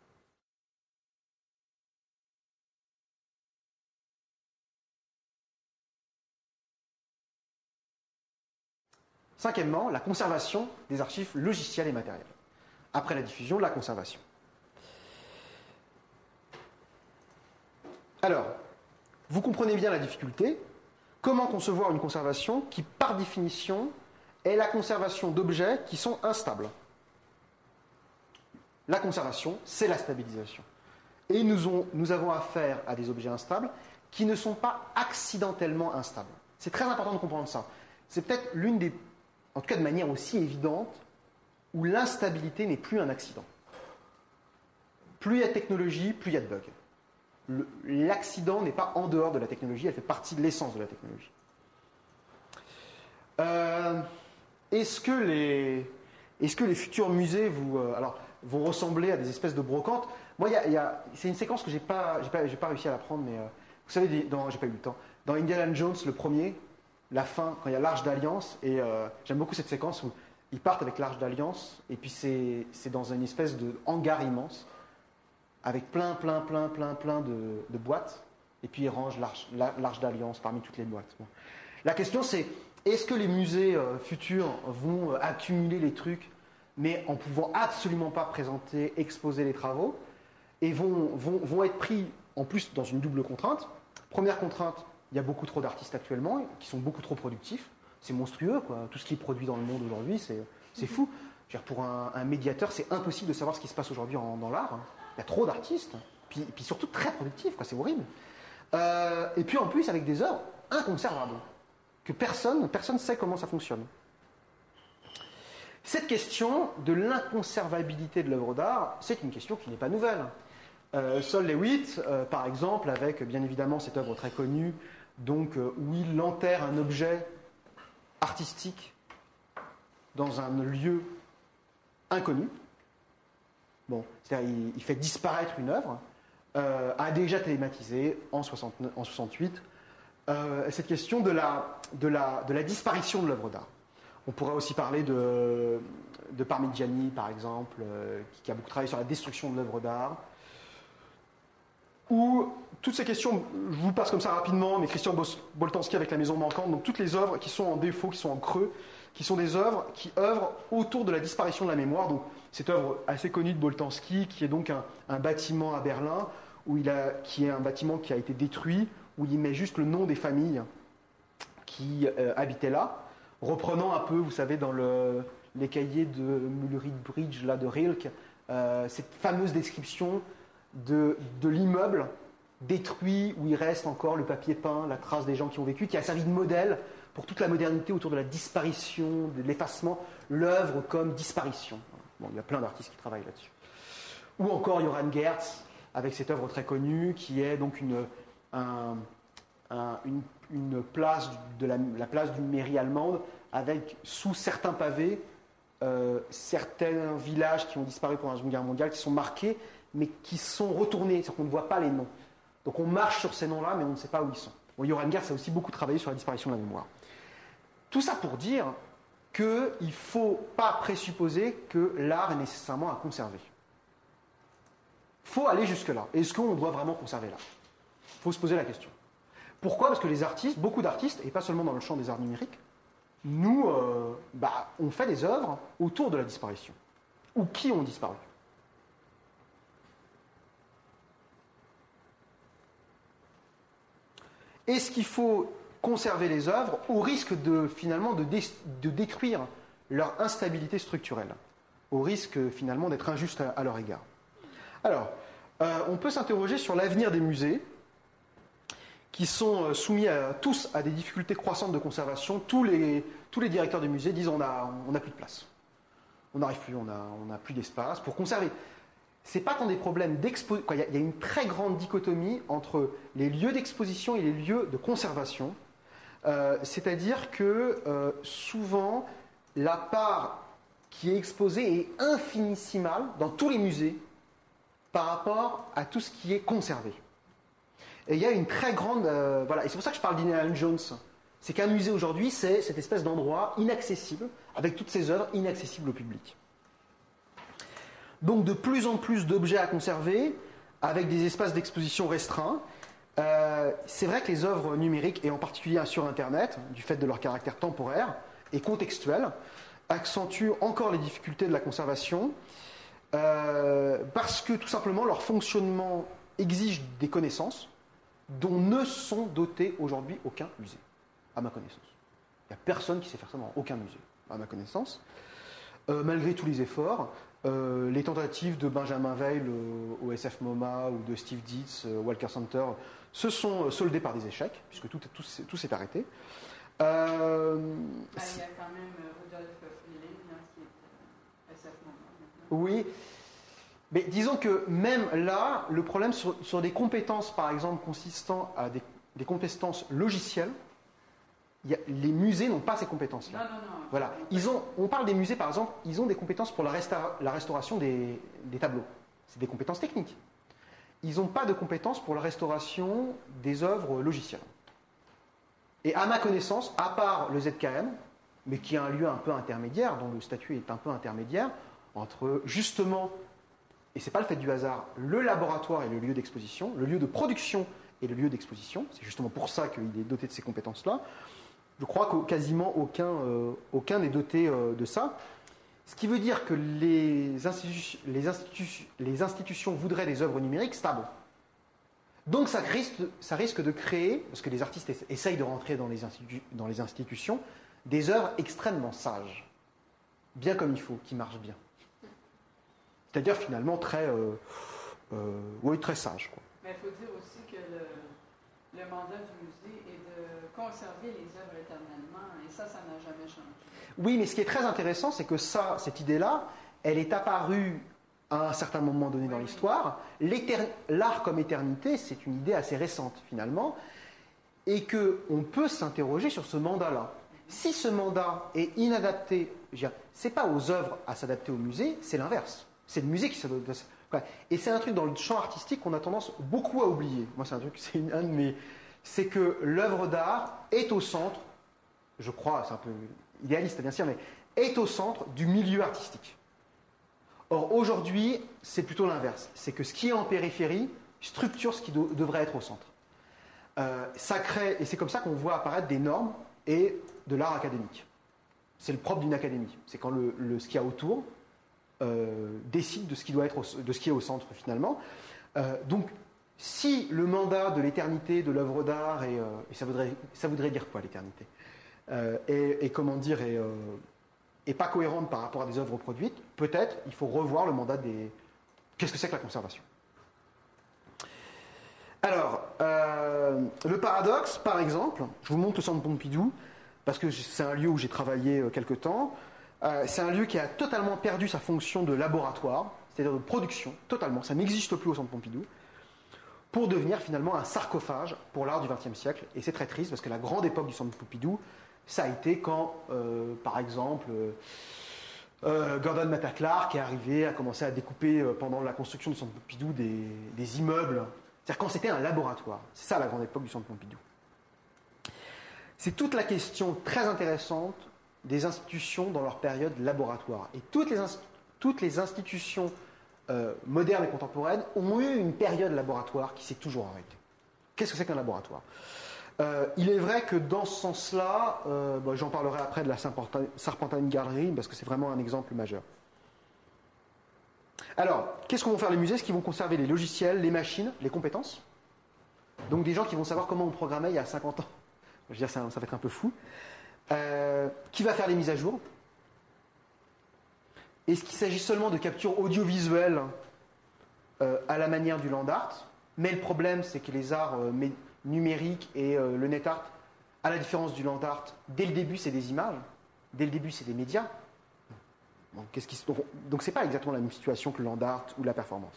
Cinquièmement, la conservation des archives logicielles et matérielles. Après la diffusion, la conservation. Alors, vous comprenez bien la difficulté. Comment concevoir une conservation qui, par définition, est la conservation d'objets qui sont instables? La conservation, c'est la stabilisation. Et nous, ont, nous avons affaire à des objets instables qui ne sont pas accidentellement instables. C'est très important de comprendre ça. C'est peut-être l'une des, en tout cas de manière aussi évidente, où l'instabilité n'est plus un accident. Plus il y a de technologie, plus il y a de bugs. Le, l'accident n'est pas en dehors de la technologie, elle fait partie de l'essence de la technologie. Euh, est-ce que les, est-ce que les futurs musées vous, euh, alors, vont ressembler à des espèces de brocantes? Moi, y a, y a, c'est une séquence que j'ai pas, j'ai pas, j'ai pas réussi à la prendre, mais euh, vous savez, dans, j'ai pas eu le temps. Dans Indiana Jones, le premier, la fin, quand il y a l'Arche d'Alliance, et euh, j'aime beaucoup cette séquence où ils partent avec l'Arche d'Alliance, et puis c'est, c'est dans une espèce de hangar immense, avec plein, plein, plein, plein, plein de, de boîtes, et puis ils rangent l'Arche, l'Arche d'Alliance parmi toutes les boîtes. Bon. La question c'est, est-ce que les musées euh, futurs vont euh, accumuler les trucs, mais en pouvant absolument pas présenter, exposer les travaux, et vont, vont, vont être pris en plus dans une double contrainte. Première contrainte, il y a beaucoup trop d'artistes actuellement, qui sont beaucoup trop productifs. C'est monstrueux, quoi. Tout ce qui est produit dans le monde aujourd'hui, c'est, c'est fou. Je veux dire, pour un, un médiateur, c'est impossible de savoir ce qui se passe aujourd'hui en, dans l'art. Il y a trop d'artistes, puis, puis surtout très productifs, quoi. C'est horrible. Euh, et puis en plus, avec des œuvres inconservables, que personne personne ne sait comment ça fonctionne. Cette question de l'inconservabilité de l'œuvre d'art, c'est une question qui n'est pas nouvelle. Euh, Sol Lewitt, euh, par exemple, avec bien évidemment cette œuvre très connue, donc, euh, où il enterre un objet artistique dans un lieu inconnu. Bon, c'est-à-dire il, il fait disparaître une œuvre, euh, a déjà thématisé en, soixante-neuf, en soixante-huit euh, cette question de la, de, la, de la disparition de l'œuvre d'art. On pourrait aussi parler de, de Parmigiani, par exemple, euh, qui, qui a beaucoup travaillé sur la destruction de l'œuvre d'art. Ou toutes ces questions, je vous passe comme ça rapidement, mais Christian Boltanski avec La Maison Manquante, donc toutes les œuvres qui sont en défaut, qui sont en creux, qui sont des œuvres qui œuvrent autour de la disparition de la mémoire. Donc cette œuvre assez connue de Boltanski, qui est donc un, un bâtiment à Berlin, où il a, qui est un bâtiment qui a été détruit, où il met juste le nom des familles qui euh, habitaient là, reprenant un peu, vous savez, dans le, les cahiers de Mullery Bridge, là, de Rilke, euh, cette fameuse description de, de l'immeuble détruit, où il reste encore le papier peint, la trace des gens qui ont vécu, qui a servi de modèle pour toute la modernité autour de la disparition, de l'effacement, l'œuvre comme disparition. Bon, il y a plein d'artistes qui travaillent là-dessus. Ou encore Johann Gertz, avec cette œuvre très connue, qui est donc une, un, un, une, une place, de la, la place d'une mairie allemande, avec sous certains pavés, euh, certains villages qui ont disparu pendant la Seconde Guerre mondiale, qui sont marqués, mais qui sont retournés, c'est-à-dire qu'on ne voit pas les noms. Donc on marche sur ces noms-là, mais on ne sait pas où ils sont. Bon, Johann Gertz a aussi beaucoup travaillé sur la disparition de la mémoire. Tout ça pour dire qu'il ne faut pas présupposer que l'art est nécessairement à conserver. Il faut aller jusque-là. Est-ce qu'on doit vraiment conserver l'art? Il faut se poser la question. Pourquoi? Parce que les artistes, beaucoup d'artistes, et pas seulement dans le champ des arts numériques, nous, euh, bah, on fait des œuvres autour de la disparition. Ou qui ont disparu. Est-ce qu'il faut conserver les œuvres au risque de, finalement, de, dé, de détruire leur instabilité structurelle, au risque, finalement, d'être injuste à, à leur égard? Alors, euh, on peut s'interroger sur l'avenir des musées, qui sont soumis à, tous à des difficultés croissantes de conservation. Tous les, tous les directeurs de musées disent on n'a on a plus de place. On n'arrive plus, on n'a on a plus d'espace pour conserver. Ce n'est pas tant des problèmes d'exposition. Il y, y a une très grande dichotomie entre les lieux d'exposition et les lieux de conservation. Euh, c'est-à-dire que euh, souvent, la part qui est exposée est infinissimale dans tous les musées par rapport à tout ce qui est conservé. Et il y a une très grande... Euh, voilà, et c'est pour ça que je parle d'Indiana Jones. C'est qu'un musée aujourd'hui, c'est cette espèce d'endroit inaccessible, avec toutes ces œuvres inaccessibles au public. Donc de plus en plus d'objets à conserver, avec des espaces d'exposition restreints. Euh, c'est vrai que les œuvres numériques, et en particulier sur Internet, du fait de leur caractère temporaire et contextuel, accentuent encore les difficultés de la conservation, euh, parce que tout simplement leur fonctionnement exige des connaissances dont ne sont dotés aujourd'hui aucun musée, à ma connaissance. Il n'y a personne qui sait faire ça dans aucun musée, à ma connaissance. Euh, malgré tous les efforts, euh, les tentatives de Benjamin Weil euh, au S F MoMA ou de Steve Dietz euh, au Walker Center se sont soldés par des échecs, puisque tout, tout, tout s'est arrêté. Euh, Ben, il y a quand même euh, Rudolf Frieling hein, qui est euh, à ce moment-là. oui, mais disons que même là, le problème sur, sur des compétences, par exemple, consistant à des, des compétences logicielles, il y a, les musées n'ont pas ces compétences-là. Non, non, non. Voilà. Ils ont, on parle des musées, par exemple, ils ont des compétences pour la, resta, la restauration des, des tableaux. C'est des compétences techniques. Ils n'ont pas de compétences pour la restauration des œuvres logicielles. Et à ma connaissance, à part le Z K M, mais qui est un lieu un peu intermédiaire, dont le statut est un peu intermédiaire, entre justement, et c'est pas le fait du hasard, le laboratoire et le lieu d'exposition, le lieu de production et le lieu d'exposition, c'est justement pour ça qu'il est doté de ces compétences-là. Je crois que quasiment aucun, euh, aucun n'est doté euh, de ça. Ce qui veut dire que les, institu les, institu les institutions voudraient des œuvres numériques stables. Donc ça risque, ça risque de créer, parce que les artistes essayent de rentrer dans les, institu dans les institutions, des œuvres extrêmement sages, bien comme il faut, qui marchent bien. C'est-à-dire finalement très, euh, euh, oui, très sages, quoi. Mais il faut dire aussi que le, le mandat du musée est de conserver les œuvres éternellement, et ça, ça n'a jamais changé. Oui, mais ce qui est très intéressant, c'est que ça, cette idée-là, elle est apparue à un certain moment donné dans l'histoire. L'art comme éternité, c'est une idée assez récente finalement, et qu'on peut s'interroger sur ce mandat-là. Si ce mandat est inadapté, ce n'est pas aux œuvres à s'adapter au musée, c'est l'inverse. C'est le musée qui s'adapte. Et c'est un truc dans le champ artistique qu'on a tendance beaucoup à oublier. Moi, c'est un truc, c'est un de mes... C'est que l'œuvre d'art est au centre, je crois, c'est un peu idéaliste bien sûr, mais est au centre du milieu artistique. Or, aujourd'hui, c'est plutôt l'inverse. C'est que ce qui est en périphérie structure ce qui devrait être au centre. Euh, ça crée, et c'est comme ça qu'on voit apparaître des normes et de l'art académique. C'est le propre d'une académie. C'est quand le, le, ce qu'il y a autour euh, décide de ce qui doit être au, de ce qui est au centre finalement. Euh, donc, si le mandat de l'éternité de l'œuvre d'art, et, euh, et ça, voudrait, ça voudrait dire quoi l'éternité, euh, et, et comment dire, et, euh, et pas cohérente par rapport à des œuvres produites, peut-être il faut revoir le mandat des... Qu'est-ce que c'est que la conservation? Alors, euh, le paradoxe, par exemple, je vous montre le centre Pompidou, parce que c'est un lieu où j'ai travaillé euh, quelque temps. Euh, c'est un lieu qui a totalement perdu sa fonction de laboratoire, c'est-à-dire de production, totalement. Ça n'existe plus au centre Pompidou, pour devenir finalement un sarcophage pour l'art du vingtième siècle. Et c'est très triste, parce que la grande époque du centre Pompidou, ça a été quand, euh, par exemple, euh, euh, Gordon Matta Clark est arrivé, a commencé à découper euh, pendant la construction du centre Pompidou des, des immeubles. C'est-à-dire quand c'était un laboratoire. C'est ça la grande époque du centre Pompidou. C'est toute la question très intéressante des institutions dans leur période laboratoire. Et toutes les, toutes les institutions euh, modernes et contemporaines ont eu une période laboratoire qui s'est toujours arrêtée. Qu'est-ce que c'est qu'un laboratoire ? Euh, il est vrai que dans ce sens-là, euh, bon, j'en parlerai après de la Serpentine Gallery, parce que c'est vraiment un exemple majeur. Alors, qu'est-ce qu'on va faire les musées? Est-ce qu'ils vont conserver les logiciels, les machines, les compétences? Donc des gens qui vont savoir comment on programmait il y a cinquante ans. Je veux dire, ça, ça va être un peu fou. Euh, qui va faire les mises à jour? Est-ce qu'il s'agit seulement de capture audiovisuelle euh, à la manière du land art? Mais le problème, c'est que les arts euh, numériques et euh, le net art, à la différence du land art, dès le début, c'est des images. Dès le début, c'est des médias. Donc, qu'est-ce qui se... Donc c'est pas exactement la même situation que le land art ou la performance.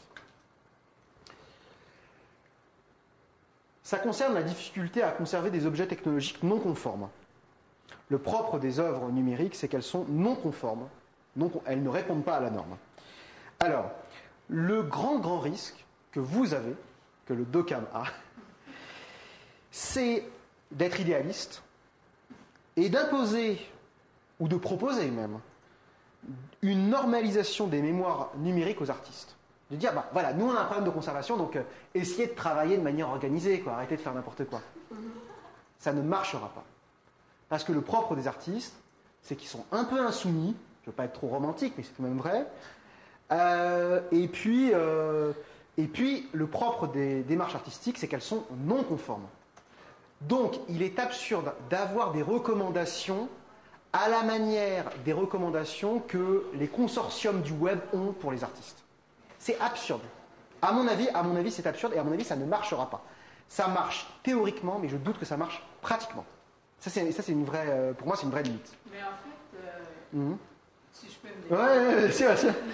Ça concerne la difficulté à conserver des objets technologiques non conformes. Le propre des œuvres numériques, c'est qu'elles sont non conformes, non, elles ne répondent pas à la norme. Alors, le grand, grand risque que vous avez, que le DOCAM a, c'est d'être idéaliste et d'imposer, ou de proposer même, une normalisation des mémoires numériques aux artistes. De dire, bah voilà, nous on a un problème de conservation, donc euh, essayez de travailler de manière organisée, quoi, arrêtez de faire n'importe quoi. Ça ne marchera pas. Parce que le propre des artistes, c'est qu'ils sont un peu insoumis, je ne veux pas être trop romantique, mais c'est tout de même vrai, euh, et, puis, euh, et puis le propre des démarches artistiques, c'est qu'elles sont non conformes. Donc il est absurde d'avoir des recommandations à la manière des recommandations que les consortiums du web ont pour les artistes. C'est absurde. À mon avis, à mon avis, c'est absurde et à mon avis, ça ne marchera pas. Ça marche théoriquement, mais je doute que ça marche pratiquement. Ça, c'est, ça, c'est une vraie, euh, pour moi, c'est une vraie limite. Mais en fait, euh, Mhm. si je peux me Ouais, défendre, ouais, ouais, c'est vrai, c'est vrai.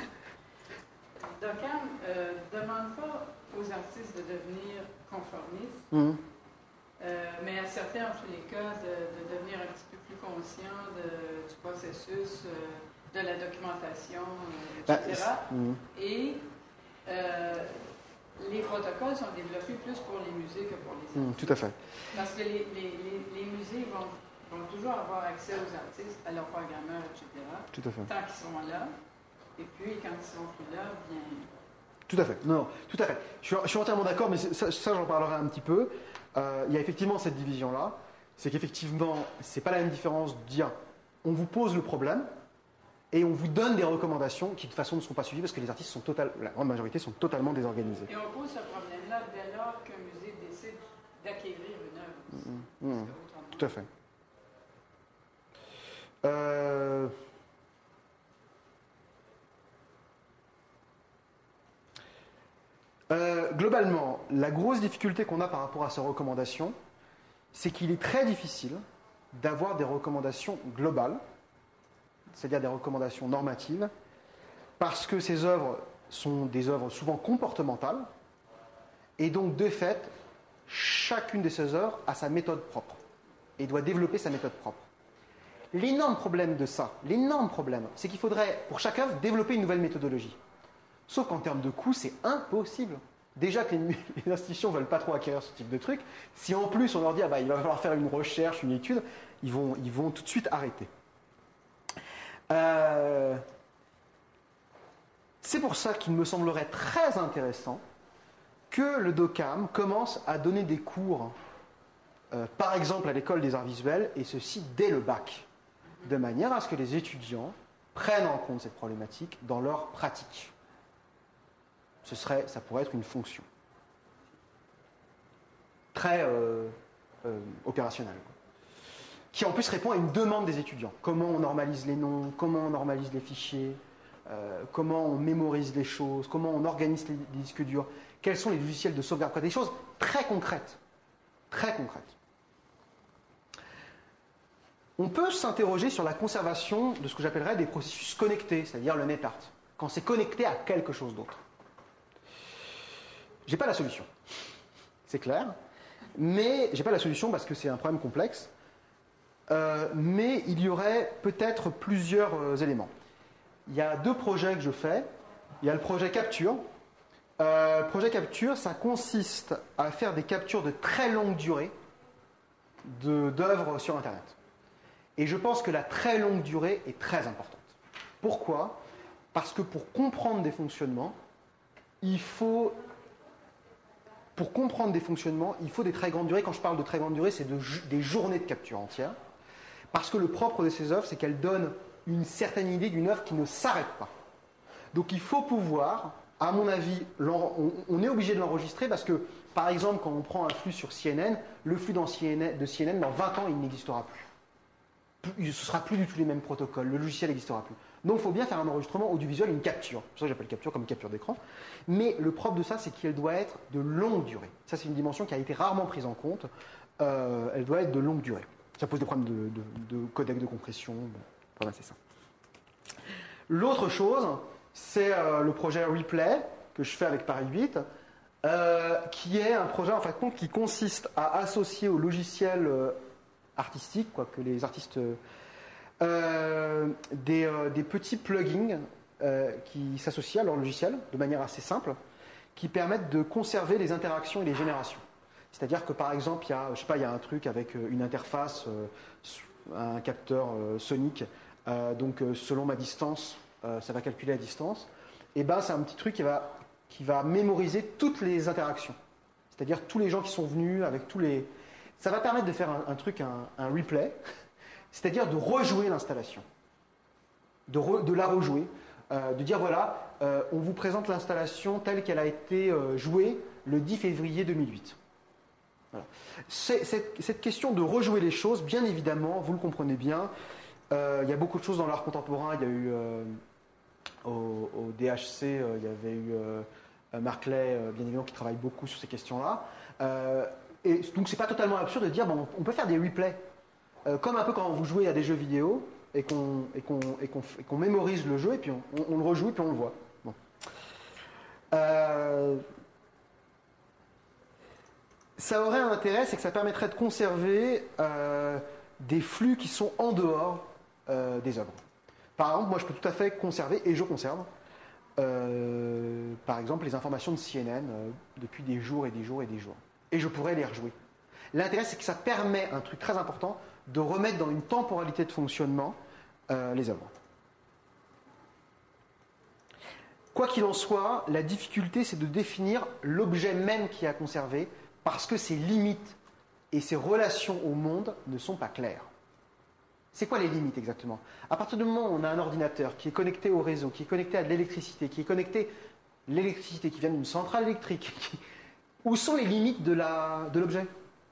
Docam euh, demande pas aux artistes de devenir conformistes, Mhm. euh, mais à certains, en tous les cas, de, de devenir un petit peu plus conscients de- du processus, euh, de la documentation, euh, Bah, et cetera. c'est- mhm. Et euh, les protocoles sont développés plus pour les musées que pour les artistes. Mhm, tout à fait. Parce que les, les, les, les musées vont, vont toujours avoir accès aux artistes, à leurs programmeurs, et cetera, Tout à fait. tant qu'ils sont là. Et puis, quand ils sont plus là, bien... Tout à fait. Non, non, tout à fait. Je suis, je suis entièrement d'accord, mais c'est- ça, ça, j'en parlerai un petit peu. Euh, il y a effectivement cette division-là. C'est qu'effectivement, c'est pas la même différence de dire on vous pose le problème et on vous donne des recommandations qui de toute façon ne seront pas suivies parce que les artistes sont total, la grande majorité sont totalement désorganisés. Et on pose ce problème-là dès lors qu'un musée décide d'acquérir une œuvre. Mmh, mmh, Parce que autrement- tout à fait. Euh, euh, globalement, la grosse difficulté qu'on a par rapport à ces recommandations, c'est qu'il est très difficile d'avoir des recommandations globales, c'est-à-dire des recommandations normatives, parce que ces œuvres sont des œuvres souvent comportementales, et donc de fait, chacune de ces œuvres a sa méthode propre, et doit développer sa méthode propre. L'énorme problème de ça, l'énorme problème, c'est qu'il faudrait, pour chaque œuvre, développer une nouvelle méthodologie. Sauf qu'en termes de coût, c'est impossible. Déjà que les, les institutions ne veulent pas trop acquérir ce type de truc, si en plus on leur dit ah bah, il va falloir faire une recherche, une étude, ils vont, ils vont tout de suite arrêter. Euh, c'est pour ça qu'il me semblerait très intéressant que le DOCAM commence à donner des cours, euh, par exemple à l'école des arts visuels, et ceci dès le bac, de manière à ce que les étudiants prennent en compte cette problématique dans leur pratique. Ce serait, ça pourrait être une fonction très euh, euh, opérationnelle, quoi. Qui en plus répond à une demande des étudiants. Comment on normalise les noms, comment on normalise les fichiers, euh, comment on mémorise les choses, comment on organise les, les disques durs, quels sont les logiciels de sauvegarde, quoi, des choses très concrètes, très concrètes. On peut s'interroger sur la conservation de ce que j'appellerais des processus connectés, c'est-à-dire le NetArt, quand c'est connecté à quelque chose d'autre. J'ai pas la solution, c'est clair, mais j'ai pas la solution parce que c'est un problème complexe. Euh, mais il y aurait peut-être plusieurs euh, éléments. Il y a deux projets que je fais. Il y a le projet Capture. Euh, projet Capture, ça consiste à faire des captures de très longue durée de, d'œuvres sur Internet. Et je pense que la très longue durée est très importante. Pourquoi ? Parce que pour comprendre des fonctionnements, il faut... Pour comprendre des fonctionnements, il faut des très grandes durées. Quand je parle de très grande durée, c'est de, des journées de capture entières. Parce que le propre de ces œuvres, c'est qu'elles donnent une certaine idée d'une œuvre qui ne s'arrête pas. Donc il faut pouvoir, à mon avis, on, on est obligé de l'enregistrer parce que, par exemple, quand on prend un flux sur C N N, le flux dans C N N, de C N N, dans vingt ans, il n'existera plus. plus. Ce ne sera plus du tout les mêmes protocoles, le logiciel n'existera plus. Donc il faut bien faire un enregistrement audiovisuel, une capture. C'est pour ça que j'appelle capture comme capture d'écran. Mais le propre de ça, c'est qu'elle doit être de longue durée. Ça, c'est une dimension qui a été rarement prise en compte. Euh, elle doit être de longue durée. Ça pose des problèmes de, de, de codec de compression. Bon, voilà, c'est ça. L'autre chose, c'est euh, le projet Replay que je fais avec Paris huit, euh, qui est un projet en fait qui consiste à associer au logiciel euh, artistique, quoi, que les artistes euh, des, euh, des petits plugins euh, qui s'associent à leur logiciel de manière assez simple, qui permettent de conserver les interactions et les générations. C'est-à-dire que par exemple, il y a, je sais pas, il y a un truc avec une interface, euh, un capteur euh, sonique, euh, donc euh, selon ma distance, euh, ça va calculer la distance. Et ben c'est un petit truc qui va, qui va mémoriser toutes les interactions. C'est-à-dire tous les gens qui sont venus avec tous les. Ça va permettre de faire un, un truc, un, un replay, c'est-à-dire de rejouer l'installation, de, re, de la rejouer, euh, de dire voilà, euh, on vous présente l'installation telle qu'elle a été euh, jouée le dix février deux mille huit. Voilà. C'est, cette, cette question de rejouer les choses, bien évidemment, vous le comprenez bien, euh, il y a beaucoup de choses dans l'art contemporain. Il y a eu euh, au, au D H C, euh, il y avait eu euh, Marc Lay, euh, bien évidemment, qui travaille beaucoup sur ces questions-là. Euh, et donc c'est pas totalement absurde de dire bon, on peut faire des replays, euh, comme un peu quand vous jouez à des jeux vidéo et qu'on et qu'on et qu'on, et qu'on mémorise le jeu et puis on, on, on le rejoue et puis on le voit. Bon. Euh, ça aurait un intérêt, c'est que ça permettrait de conserver euh, des flux qui sont en dehors euh, des œuvres. Par exemple, moi je peux tout à fait conserver, et je conserve, euh, par exemple les informations de C N N euh, depuis des jours et des jours et des jours. Et je pourrais les rejouer. L'intérêt, c'est que ça permet, un truc très important, de remettre dans une temporalité de fonctionnement euh, les œuvres. Quoi qu'il en soit, la difficulté, c'est de définir l'objet même qui est à conserver, parce que ses limites et ses relations au monde ne sont pas claires. C'est quoi les limites exactement? À partir du moment où on a un ordinateur qui est connecté au réseau, qui est connecté à de l'électricité, qui est connecté, l'électricité qui vient d'une centrale électrique, qui... où sont les limites de, la... de l'objet?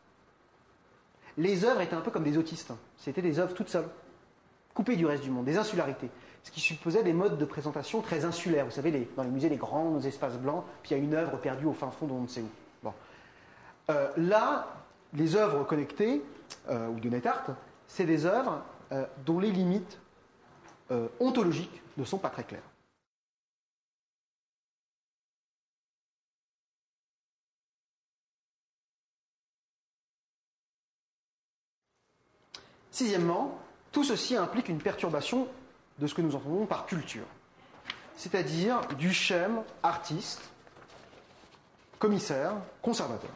Les œuvres étaient un peu comme des autistes. C'était des œuvres toutes seules, coupées du reste du monde, des insularités. Ce qui supposait des modes de présentation très insulaires. Vous savez, les... dans les musées, les grands espaces blancs, puis il y a une œuvre perdue au fin fond d'on ne sait où. Bon. Euh, là, les œuvres connectées, euh, ou de NetArt, c'est des œuvres euh, dont les limites euh, ontologiques ne sont pas très claires. Sixièmement, tout ceci implique une perturbation de ce que nous entendons par culture, c'est-à-dire du schème artiste, commissaire, conservateur.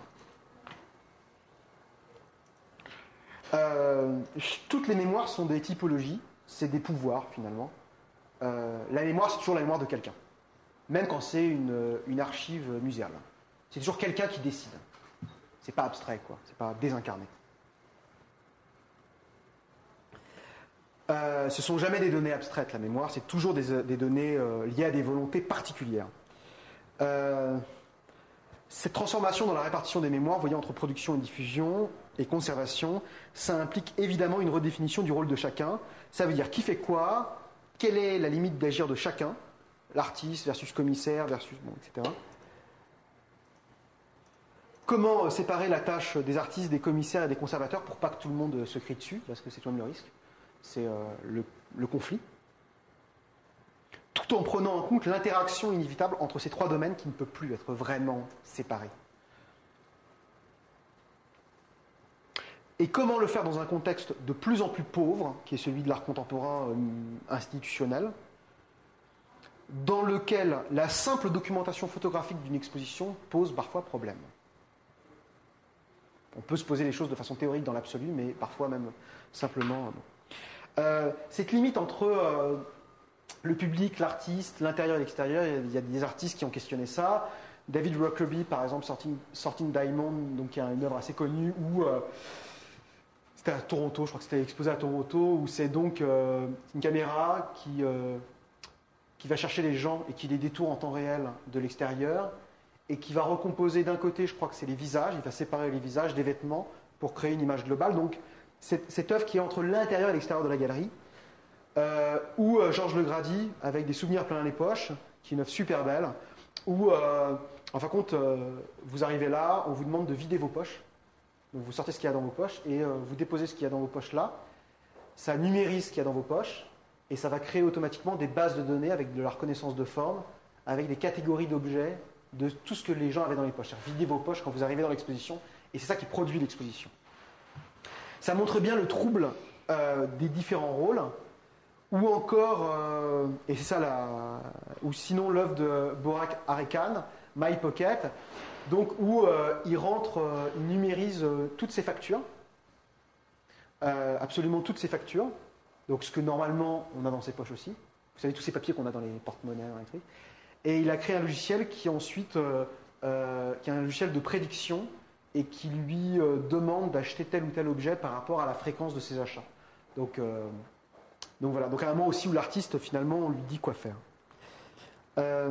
Euh, toutes les mémoires sont des typologies, c'est des pouvoirs finalement. Euh, la mémoire, c'est toujours la mémoire de quelqu'un, même quand c'est une, une archive muséale. C'est toujours quelqu'un qui décide. C'est pas abstrait, quoi. C'est pas désincarné. Euh, ce sont jamais des données abstraites, la mémoire, c'est toujours des, des données euh, liées à des volontés particulières. Euh, cette transformation dans la répartition des mémoires, vous voyez, entre production et diffusion et conservation, ça implique évidemment une redéfinition du rôle de chacun. Ça veut dire qui fait quoi, quelle est la limite d'agir de chacun, l'artiste versus commissaire, versus... Bon, et cetera. Comment séparer la tâche des artistes, des commissaires et des conservateurs pour pas que tout le monde se crie dessus, parce que c'est tout de même le risque. C'est euh, le, le conflit. Tout en prenant en compte l'interaction inévitable entre ces trois domaines qui ne peut plus être vraiment séparés. Et comment le faire dans un contexte de plus en plus pauvre, qui est celui de l'art contemporain euh, institutionnel, dans lequel la simple documentation photographique d'une exposition pose parfois problème. On peut se poser les choses de façon théorique dans l'absolu, mais parfois même simplement... Bon. Euh, cette limite entre euh, le public, l'artiste, l'intérieur et l'extérieur, il y a des artistes qui ont questionné ça. David Rockerby, par exemple, Sorting, Sorting Diamond, donc qui a une œuvre assez connue, où euh, c'était à Toronto, je crois que c'était exposé à Toronto, où c'est donc euh, une caméra qui, euh, qui va chercher les gens et qui les détourne en temps réel de l'extérieur, et qui va recomposer d'un côté, je crois que c'est les visages, il va séparer les visages des vêtements pour créer une image globale. Donc, Cette, cette œuvre qui est entre l'intérieur et l'extérieur de la galerie, euh, ou euh, Georges Legrady, avec des souvenirs plein les poches, qui est une œuvre super belle, où, euh, en fin de compte, euh, vous arrivez là, on vous demande de vider vos poches, donc vous sortez ce qu'il y a dans vos poches, et euh, vous déposez ce qu'il y a dans vos poches là, ça numérise ce qu'il y a dans vos poches, et ça va créer automatiquement des bases de données avec de la reconnaissance de forme, avec des catégories d'objets, de tout ce que les gens avaient dans les poches. C'est-à-dire videz vos poches quand vous arrivez dans l'exposition, et c'est ça qui produit l'exposition. Ça montre bien le trouble euh, des différents rôles, ou encore, euh, et c'est ça la, ou sinon l'œuvre de Borak Arekan, My Pocket, donc où euh, il rentre, euh, il numérise euh, toutes ses factures, euh, absolument toutes ses factures, donc ce que normalement on a dans ses poches aussi. Vous savez tous ces papiers qu'on a dans les porte-monnaies électriques. Et il a créé un logiciel qui ensuite, euh, euh, qui est un logiciel de prédiction, et qui lui euh, demande d'acheter tel ou tel objet par rapport à la fréquence de ses achats. Donc, euh, donc voilà, donc à un moment aussi où l'artiste, finalement, on lui dit quoi faire. Euh,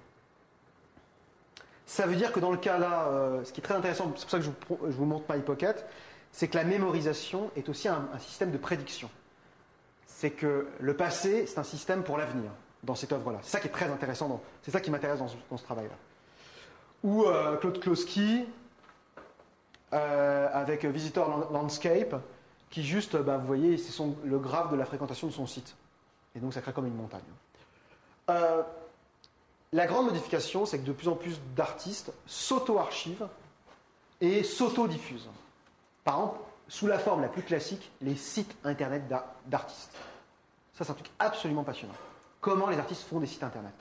ça veut dire que dans le cas là, euh, ce qui est très intéressant, c'est pour ça que je vous, je vous montre My Pocket, c'est que la mémorisation est aussi un, un système de prédiction. C'est que le passé, c'est un système pour l'avenir, dans cette œuvre-là. C'est ça qui est très intéressant, dans, c'est ça qui m'intéresse dans, dans ce travail-là. Ou euh, Claude Kloski, euh, avec Visitor Landscape, qui juste, bah, vous voyez, c'est son, le graphe de la fréquentation de son site. Et donc ça crée comme une montagne. Euh, la grande modification, c'est que de plus en plus d'artistes s'auto-archivent et s'auto-diffusent. Par exemple, sous la forme la plus classique, les sites internet d'artistes. Ça, c'est un truc absolument passionnant. Comment les artistes font des sites internet.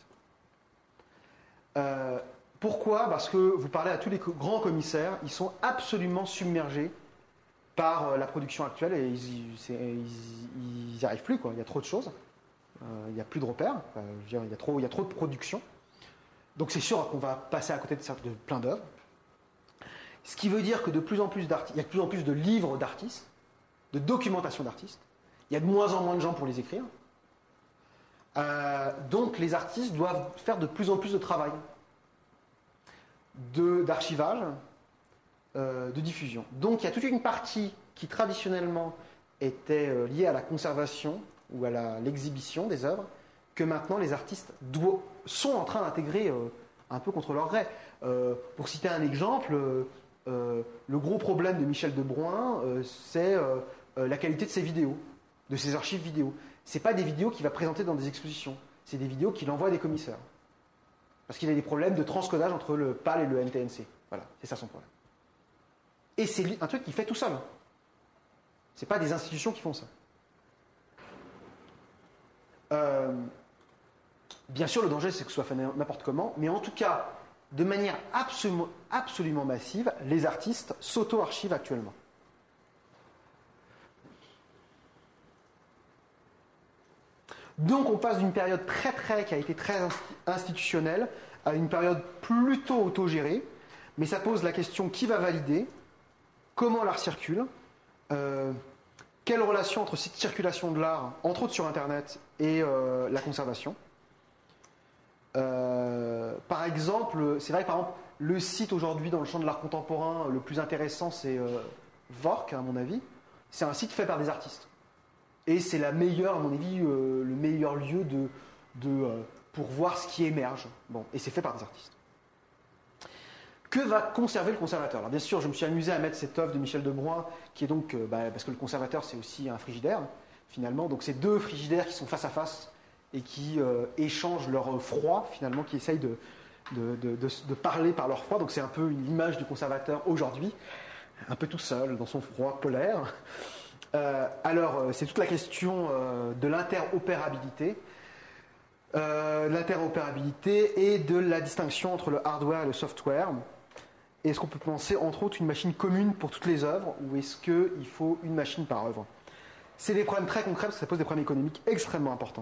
Euh, pourquoi ? Parce que vous parlez à tous les grands commissaires, ils sont absolument submergés par la production actuelle et ils n'y arrivent plus, quoi. Il y a trop de choses, euh, il n'y a plus de repères, enfin, je veux dire, il, y a trop, il y a trop de production. Donc c'est sûr qu'on va passer à côté de, de plein d'œuvres. Ce qui veut dire que de plus en plus d'artistes, il y a de plus en plus de livres d'artistes, de documentation d'artistes, il y a de moins en moins de gens pour les écrire. Euh, donc les artistes doivent faire de plus en plus de travail, de, d'archivage, euh, de diffusion. Donc il y a toute une partie qui traditionnellement était euh, liée à la conservation ou à la, l'exhibition des œuvres, que maintenant les artistes doivent, sont en train d'intégrer euh, un peu contre leur gré. Euh, pour citer un exemple, euh, euh, le gros problème de Michel de Bruyn, euh, c'est euh, euh, la qualité de ses vidéos, de ses archives vidéo. C'est pas des vidéos qu'il va présenter dans des expositions, c'est des vidéos qu'il envoie à des commissaires. Parce qu'il a des problèmes de transcodage entre le P A L et le N T N C. Voilà, c'est ça son problème. Et c'est un truc qu'il fait tout seul. C'est pas des institutions qui font ça. Euh, bien sûr, le danger, c'est que ce soit fait n'importe comment, mais en tout cas, de manière absolument, absolument massive, les artistes s'auto-archivent actuellement. Donc on passe d'une période très très qui a été très institutionnelle à une période plutôt autogérée, mais ça pose la question qui va valider, comment l'art circule, euh, quelle relation entre cette circulation de l'art, entre autres sur Internet, et euh, la conservation. Euh, par exemple, c'est vrai que par exemple, le site aujourd'hui dans le champ de l'art contemporain le plus intéressant, c'est euh, Vork, à mon avis. C'est un site fait par des artistes. Et c'est la meilleure, à mon avis, euh, le meilleur lieu de, de, euh, pour voir ce qui émerge. Bon, et c'est fait par des artistes. Que va conserver le conservateur ? Alors bien sûr, je me suis amusé à mettre cette œuvre de Michel de Bruyn, qui est donc, euh, bah, parce que le conservateur, c'est aussi un frigidaire, finalement. Donc c'est deux frigidaires qui sont face à face et qui euh, échangent leur froid, finalement, qui essayent de, de, de, de, de parler par leur froid. Donc c'est un peu une image du conservateur aujourd'hui, un peu tout seul, dans son froid polaire. Euh, alors, c'est toute la question euh, de l'interopérabilité, euh, l'interopérabilité et de la distinction entre le hardware et le software. Est-ce qu'on peut penser, entre autres, une machine commune pour toutes les œuvres, ou est-ce qu'il faut une machine par œuvre ? C'est des problèmes très concrets parce que ça pose des problèmes économiques extrêmement importants.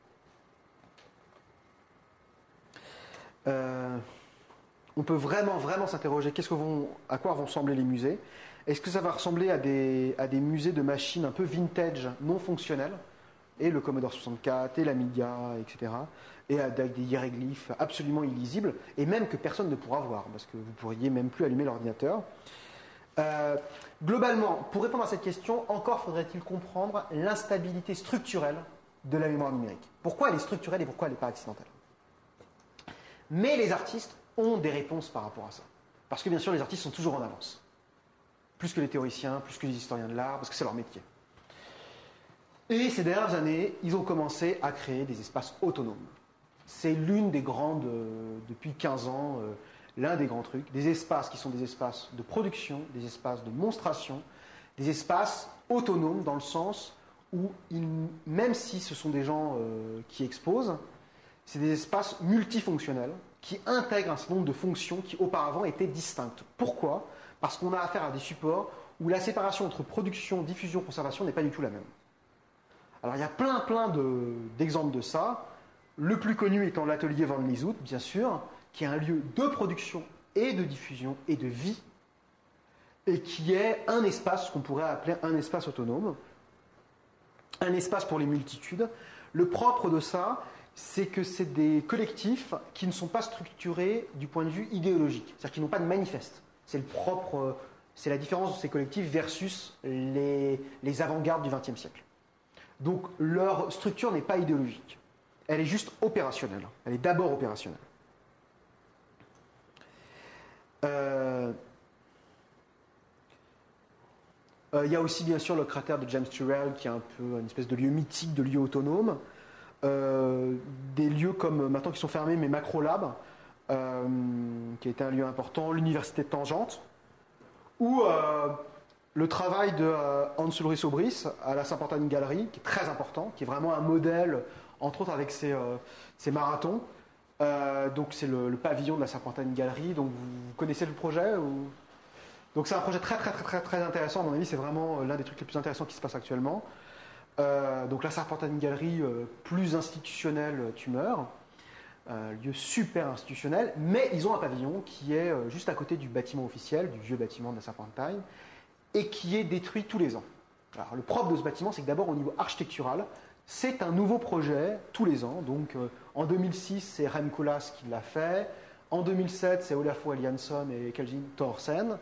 Euh, on peut vraiment, vraiment s'interroger qu'est-ce que vont, à quoi vont ressembler les musées. Est-ce que ça va ressembler à des, à des musées de machines un peu vintage, non fonctionnelles, et le Commodore soixante-quatre, et l'Amiga, et cetera, et avec des hiéroglyphes absolument illisibles, et même que personne ne pourra voir, parce que vous ne pourriez même plus allumer l'ordinateur. Euh, globalement, pour répondre à cette question, encore faudrait-il comprendre l'instabilité structurelle de la mémoire numérique. Pourquoi elle est structurelle et pourquoi elle n'est pas accidentelle. Mais les artistes ont des réponses par rapport à ça. Parce que bien sûr, les artistes sont toujours en avance. Plus que les théoriciens, plus que les historiens de l'art, parce que c'est leur métier. Et ces dernières années, ils ont commencé à créer des espaces autonomes. C'est l'une des grandes, euh, depuis quinze ans, euh, l'un des grands trucs, des espaces qui sont des espaces de production, des espaces de monstration, des espaces autonomes dans le sens où, ils, même si ce sont des gens euh, qui exposent, c'est des espaces multifonctionnels qui intègrent un certain nombre de fonctions qui auparavant étaient distinctes. Pourquoi ? Parce qu'on a affaire à des supports où la séparation entre production, diffusion, conservation n'est pas du tout la même. Alors il y a plein plein de, d'exemples de ça. Le plus connu étant l'atelier Van Lieshout, bien sûr, qui est un lieu de production et de diffusion et de vie, et qui est un espace qu'on pourrait appeler un espace autonome, un espace pour les multitudes. Le propre de ça, c'est que c'est des collectifs qui ne sont pas structurés du point de vue idéologique, c'est-à-dire qu'ils n'ont pas de manifeste. C'est le propre, c'est la différence de ces collectifs versus les, les avant-gardes du vingtième siècle. Donc leur structure n'est pas idéologique, elle est juste opérationnelle. Elle est d'abord opérationnelle. Euh, Euh, il y a aussi bien sûr le cratère de James Turrell qui est un peu une espèce de lieu mythique, de lieu autonome. Euh, des lieux comme maintenant qui sont fermés, mais Macrolab, euh, qui a été un lieu important, l'université de Tangente, ou euh, le travail de euh, Hans Ulrich Obrist à la Saint-Portaine Gallery, qui est très important, qui est vraiment un modèle, entre autres avec ses, euh, ses marathons. Euh, donc c'est le, le pavillon de la Saint-Portaine Gallery. Donc vous, vous connaissez le projet ou... Donc c'est un projet très très très très très intéressant. À mon avis, c'est vraiment l'un des trucs les plus intéressants qui se passe actuellement. Euh, donc la Saint-Portaine Gallery, euh, plus institutionnelle, tu meurs. Euh, lieu super institutionnel, mais ils ont un pavillon qui est euh, juste à côté du bâtiment officiel, du vieux bâtiment de la Saint-Portaine, et qui est détruit tous les ans. Alors le propre de ce bâtiment, c'est que d'abord au niveau architectural, c'est un nouveau projet tous les ans. Donc euh, en deux mille six, c'est Rem Koolhaas qui l'a fait. En deux mille sept, c'est Olafur Eliasson et Kelvin Thorsen.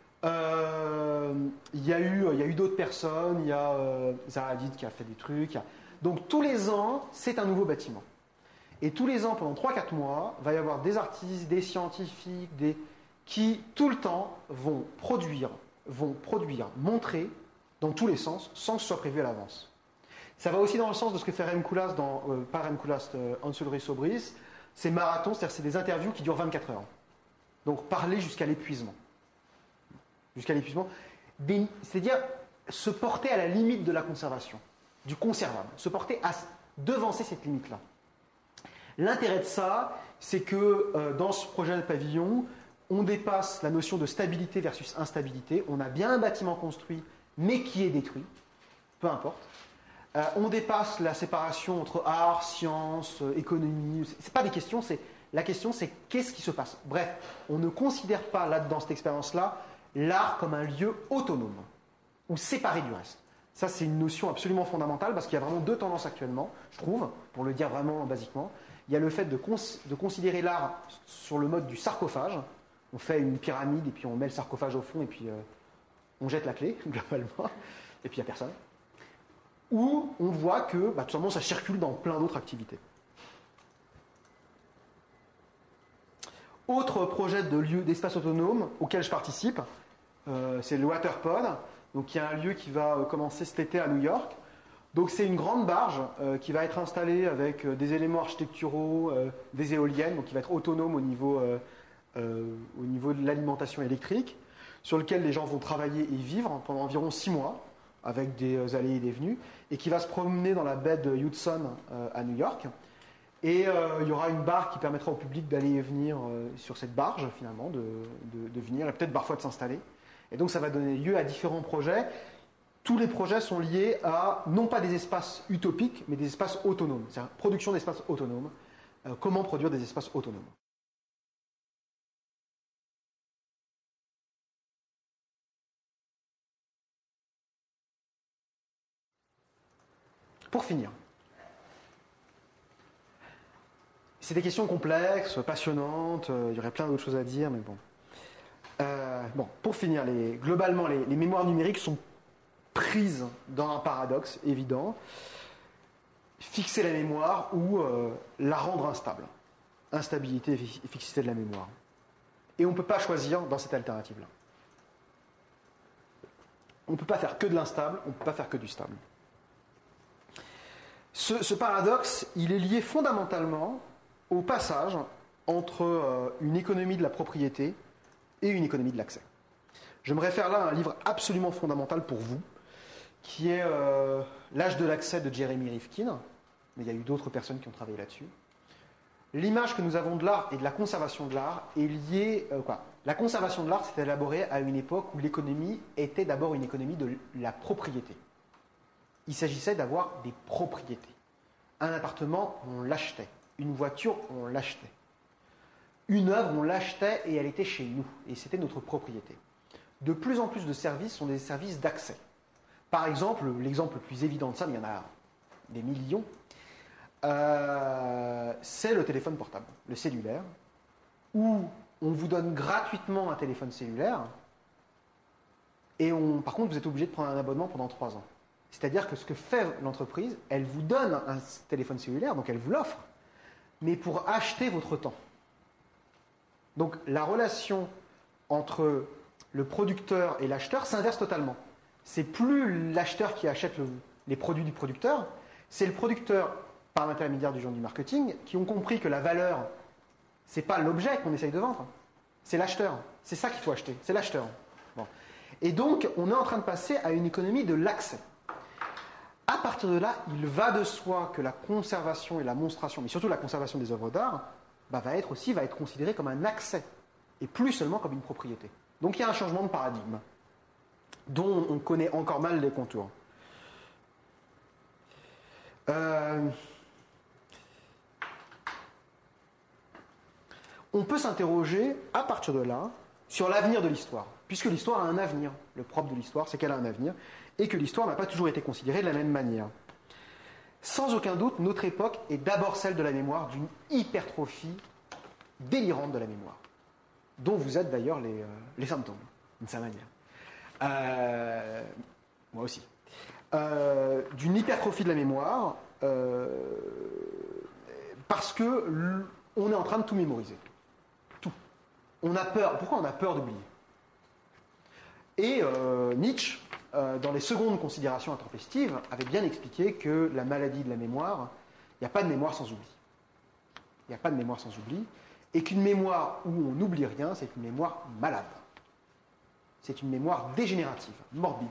Euh, Il y a eu, il y a eu d'autres personnes. Il y a euh, Zaha Hadid qui a fait des trucs. A... Donc tous les ans, c'est un nouveau bâtiment. Et tous les ans, pendant trois à quatre mois, il va y avoir des artistes, des scientifiques, des... qui tout le temps vont produire, vont produire, montrer dans tous les sens, sans que ce soit prévu à l'avance. Ça va aussi dans le sens de ce que fait Rem Koolhaas, dans, euh, pas Rem Koolhaas, euh, Hans Ulrich Obrist, c'est marathons, c'est-à-dire c'est des interviews qui durent vingt-quatre heures. Donc parler jusqu'à l'épuisement. Jusqu'à l'épuisement. Des, c'est-à-dire se porter à la limite de la conservation, du conservable, se porter à devancer cette limite-là. L'intérêt de ça, c'est que euh, dans ce projet de pavillon, on dépasse la notion de stabilité versus instabilité. On a bien un bâtiment construit, mais qui est détruit, peu importe. Euh, on dépasse la séparation entre art, science, euh, économie. Ce n'est pas des questions, c'est, la question c'est qu'est-ce qui se passe. Bref, on ne considère pas là, dans cette expérience-là l'art comme un lieu autonome ou séparé du reste. Ça, c'est une notion absolument fondamentale parce qu'il y a vraiment deux tendances actuellement, je trouve, pour le dire vraiment basiquement. Il y a le fait de, cons- de considérer l'art sur le mode du sarcophage. On fait une pyramide et puis on met le sarcophage au fond et puis euh, on jette la clé, globalement, et puis il n'y a personne. Ou on voit que bah, tout simplement ça circule dans plein d'autres activités. Autre projet de lieu d'espace autonome auquel je participe, euh, c'est le Waterpod, donc qui est un lieu qui va euh, commencer cet été à New York. Donc c'est une grande barge euh, qui va être installée avec euh, des éléments architecturaux, euh, des éoliennes, donc qui va être autonome au niveau, euh, euh, au niveau de l'alimentation électrique, sur lequel les gens vont travailler et vivre pendant environ six mois, avec des euh, allées et des venues, et qui va se promener dans la baie de Hudson euh, à New York. Et euh, il y aura une barre qui permettra au public d'aller et venir euh, sur cette barge, finalement, de, de, de venir, et peut-être parfois de s'installer. Et donc ça va donner lieu à différents projets. Tous les projets sont liés à, non pas des espaces utopiques, mais des espaces autonomes. C'est-à-dire production d'espaces autonomes. Euh, comment produire des espaces autonomes. Pour finir, c'est des questions complexes, passionnantes, euh, il y aurait plein d'autres choses à dire, mais bon. Euh, bon, pour finir, les, globalement, les, les mémoires numériques sont prises dans un paradoxe évident. Fixer la mémoire ou euh, la rendre instable. Instabilité et fixité de la mémoire. Et on ne peut pas choisir dans cette alternative-là. On ne peut pas faire que de l'instable, on ne peut pas faire que du stable. Ce, ce paradoxe, il est lié fondamentalement au passage entre euh, une économie de la propriété et une économie de l'accès. Je me réfère là à un livre absolument fondamental pour vous, qui est euh, L'âge de l'accès de Jeremy Rifkin, mais il y a eu d'autres personnes qui ont travaillé là-dessus. L'image que nous avons de l'art et de la conservation de l'art est liée... Euh, quoi La conservation de l'art s'est élaborée à une époque où l'économie était d'abord une économie de la propriété. Il s'agissait d'avoir des propriétés. Un appartement, on l'achetait. Une voiture, on l'achetait. Une œuvre, on l'achetait et elle était chez nous. Et c'était notre propriété. De plus en plus de services sont des services d'accès. Par exemple, l'exemple le plus évident de ça, mais il y en a des millions, euh, c'est le téléphone portable, le cellulaire, où on vous donne gratuitement un téléphone cellulaire et on, par contre, vous êtes obligé de prendre un abonnement pendant trois ans. C'est-à-dire que ce que fait l'entreprise, elle vous donne un téléphone cellulaire, donc elle vous l'offre, mais pour acheter votre temps. Donc la relation entre le producteur et l'acheteur s'inverse totalement. c'est plus l'acheteur qui achète le, les produits du producteur, c'est le producteur, par l'intermédiaire du genre du marketing, qui ont compris que la valeur, c'est pas l'objet qu'on essaye de vendre, c'est l'acheteur. C'est ça qu'il faut acheter, c'est l'acheteur. Bon. Et donc, on est en train de passer à une économie de l'accès. À partir de là, il va de soi que la conservation et la monstration, mais surtout la conservation des œuvres d'art, bah, va être aussi va être considérée comme un accès, et plus seulement comme une propriété. Donc il y a un changement de paradigme, dont on connaît encore mal les contours. Euh... On peut s'interroger, à partir de là, sur l'avenir de l'histoire, puisque l'histoire a un avenir. Le propre de l'histoire, c'est qu'elle a un avenir, et que l'histoire n'a pas toujours été considérée de la même manière. Sans aucun doute, notre époque est d'abord celle de la mémoire, d'une hypertrophie délirante de la mémoire, dont vous êtes d'ailleurs les, euh, les symptômes, d'une certaine manière. Euh, moi aussi. Euh, d'une hypertrophie de la mémoire, euh, parce que on est en train de tout mémoriser. Tout. On a peur. Pourquoi on a peur d'oublier ? Et euh, Nietzsche, euh, dans les secondes considérations intempestives, avait bien expliqué que la maladie de la mémoire, il n'y a pas de mémoire sans oubli. Il n'y a pas de mémoire sans oubli. Et qu'une mémoire où on n'oublie rien, c'est une mémoire malade. C'est une mémoire dégénérative, morbide.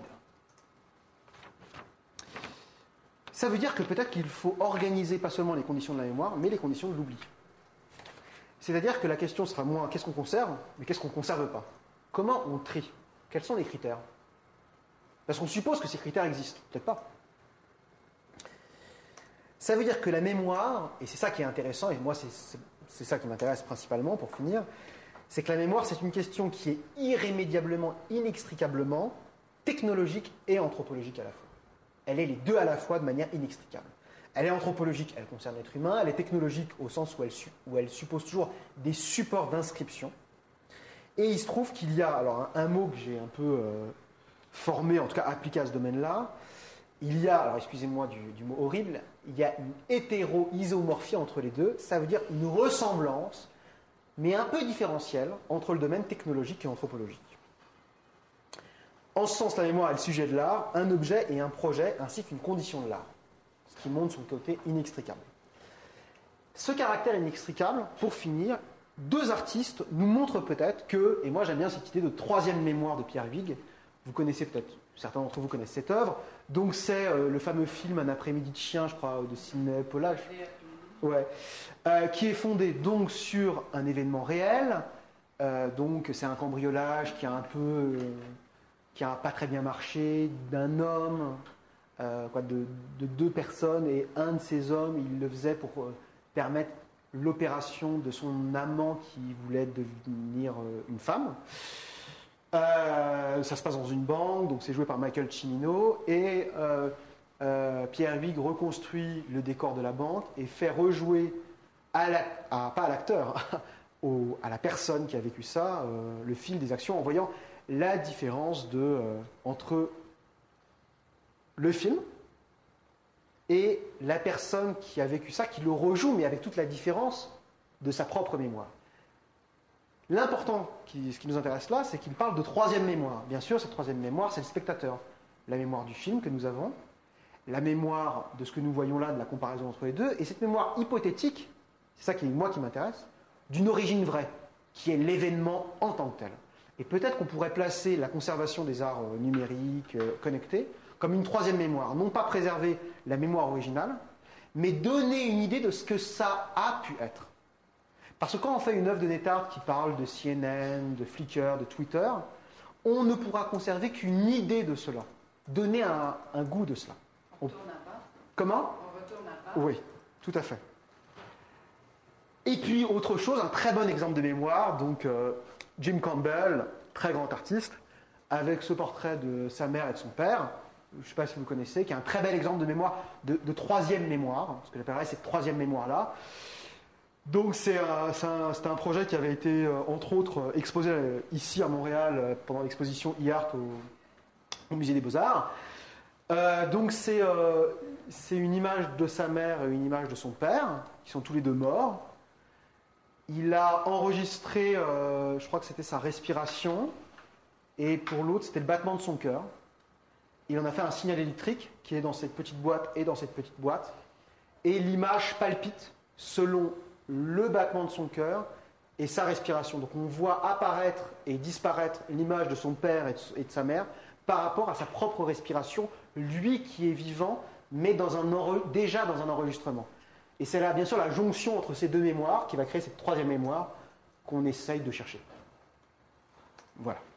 Ça veut dire que peut-être qu'il faut organiser pas seulement les conditions de la mémoire, mais les conditions de l'oubli. C'est-à-dire que la question sera moins qu'est-ce qu'on conserve, mais qu'est-ce qu'on ne conserve pas. Comment on trie ? Quels sont les critères ? Parce qu'on suppose que ces critères existent. Peut-être pas. Ça veut dire que la mémoire, et c'est ça qui est intéressant, et moi c'est, c'est, c'est ça qui m'intéresse principalement pour finir, c'est que la mémoire c'est une question qui est irrémédiablement, inextricablement technologique et anthropologique à la fois. Elle est les deux à la fois de manière inextricable. Elle est anthropologique, elle concerne l'être humain, elle est technologique au sens où elle, où elle suppose toujours des supports d'inscription. Et il se trouve qu'il y a, alors un, un mot que j'ai un peu euh, formé, en tout cas appliqué à ce domaine-là, il y a, alors excusez-moi du, du mot horrible, il y a une hétéro-isomorphie entre les deux, ça veut dire une ressemblance, mais un peu différentielle, entre le domaine technologique et anthropologique. En ce sens, la mémoire est le sujet de l'art, un objet et un projet, ainsi qu'une condition de l'art, ce qui montre son côté inextricable. Ce caractère inextricable, pour finir, deux artistes nous montrent peut-être que, et moi j'aime bien cette idée de troisième mémoire de Pierre Huyghe, vous connaissez peut-être, certains d'entre vous connaissent cette œuvre, donc c'est euh, le fameux film Un après-midi de chien, je crois, de Sidney Pollack, ouais, euh, qui est fondé donc sur un événement réel, euh, donc c'est un cambriolage qui a un peu, euh, qui a pas très bien marché, d'un homme, euh, quoi, de, de deux personnes, et un de ces hommes, il le faisait pour euh, permettre l'opération de son amant qui voulait devenir euh, une femme. Euh, ça se passe dans une banque, donc c'est joué par Michael Cimino, et euh, euh, Pierre Huyghe reconstruit le décor de la banque et fait rejouer, à la, à, pas à l'acteur, au, à la personne qui a vécu ça, euh, le fil des actions, en voyant la différence de, euh, entre le film et la personne qui a vécu ça, qui le rejoue, mais avec toute la différence de sa propre mémoire. L'important, qui, ce qui nous intéresse là, c'est qu'il parle de troisième mémoire. Bien sûr, cette troisième mémoire, c'est le spectateur. La mémoire du film que nous avons, la mémoire de ce que nous voyons là, de la comparaison entre les deux, et cette mémoire hypothétique, c'est ça qui est moi qui m'intéresse, d'une origine vraie, qui est l'événement en tant que tel. Et peut-être qu'on pourrait placer la conservation des arts euh, numériques, euh, connectés, comme une troisième mémoire. Non pas préserver la mémoire originale, mais donner une idée de ce que ça a pu être. Parce que quand on fait une œuvre de Netthardt qui parle de C N N, de Flickr, de Twitter, on ne pourra conserver qu'une idée de cela, donner un, un goût de cela. On retourne à part. Comment ? On retourne à part. Oui, tout à fait. Et puis, autre chose, un très bon exemple de mémoire, donc euh, Jim Campbell, très grand artiste, avec ce portrait de sa mère et de son père, je ne sais pas si vous connaissez, qui est un très bel exemple de mémoire, de, de troisième mémoire, ce que j'appellerais cette troisième mémoire-là. Donc c'est un, c'est, un, c'est un projet qui avait été, euh, entre autres, euh, exposé euh, ici à Montréal euh, pendant l'exposition e-art au, au Musée des Beaux-Arts. Euh, donc c'est, euh, c'est une image de sa mère et une image de son père, qui sont tous les deux morts. Il a enregistré, euh, je crois que c'était sa respiration, et pour l'autre, c'était le battement de son cœur. il en a fait un signal électrique qui est dans cette petite boîte et dans cette petite boîte. Et l'image palpite selon le battement de son cœur et sa respiration. Donc on voit apparaître et disparaître l'image de son père et de, et de sa mère par rapport à sa propre respiration, lui qui est vivant, mais dans un enre- déjà dans un enregistrement. Et c'est là, bien sûr, la jonction entre ces deux mémoires qui va créer cette troisième mémoire qu'on essaye de chercher. Voilà.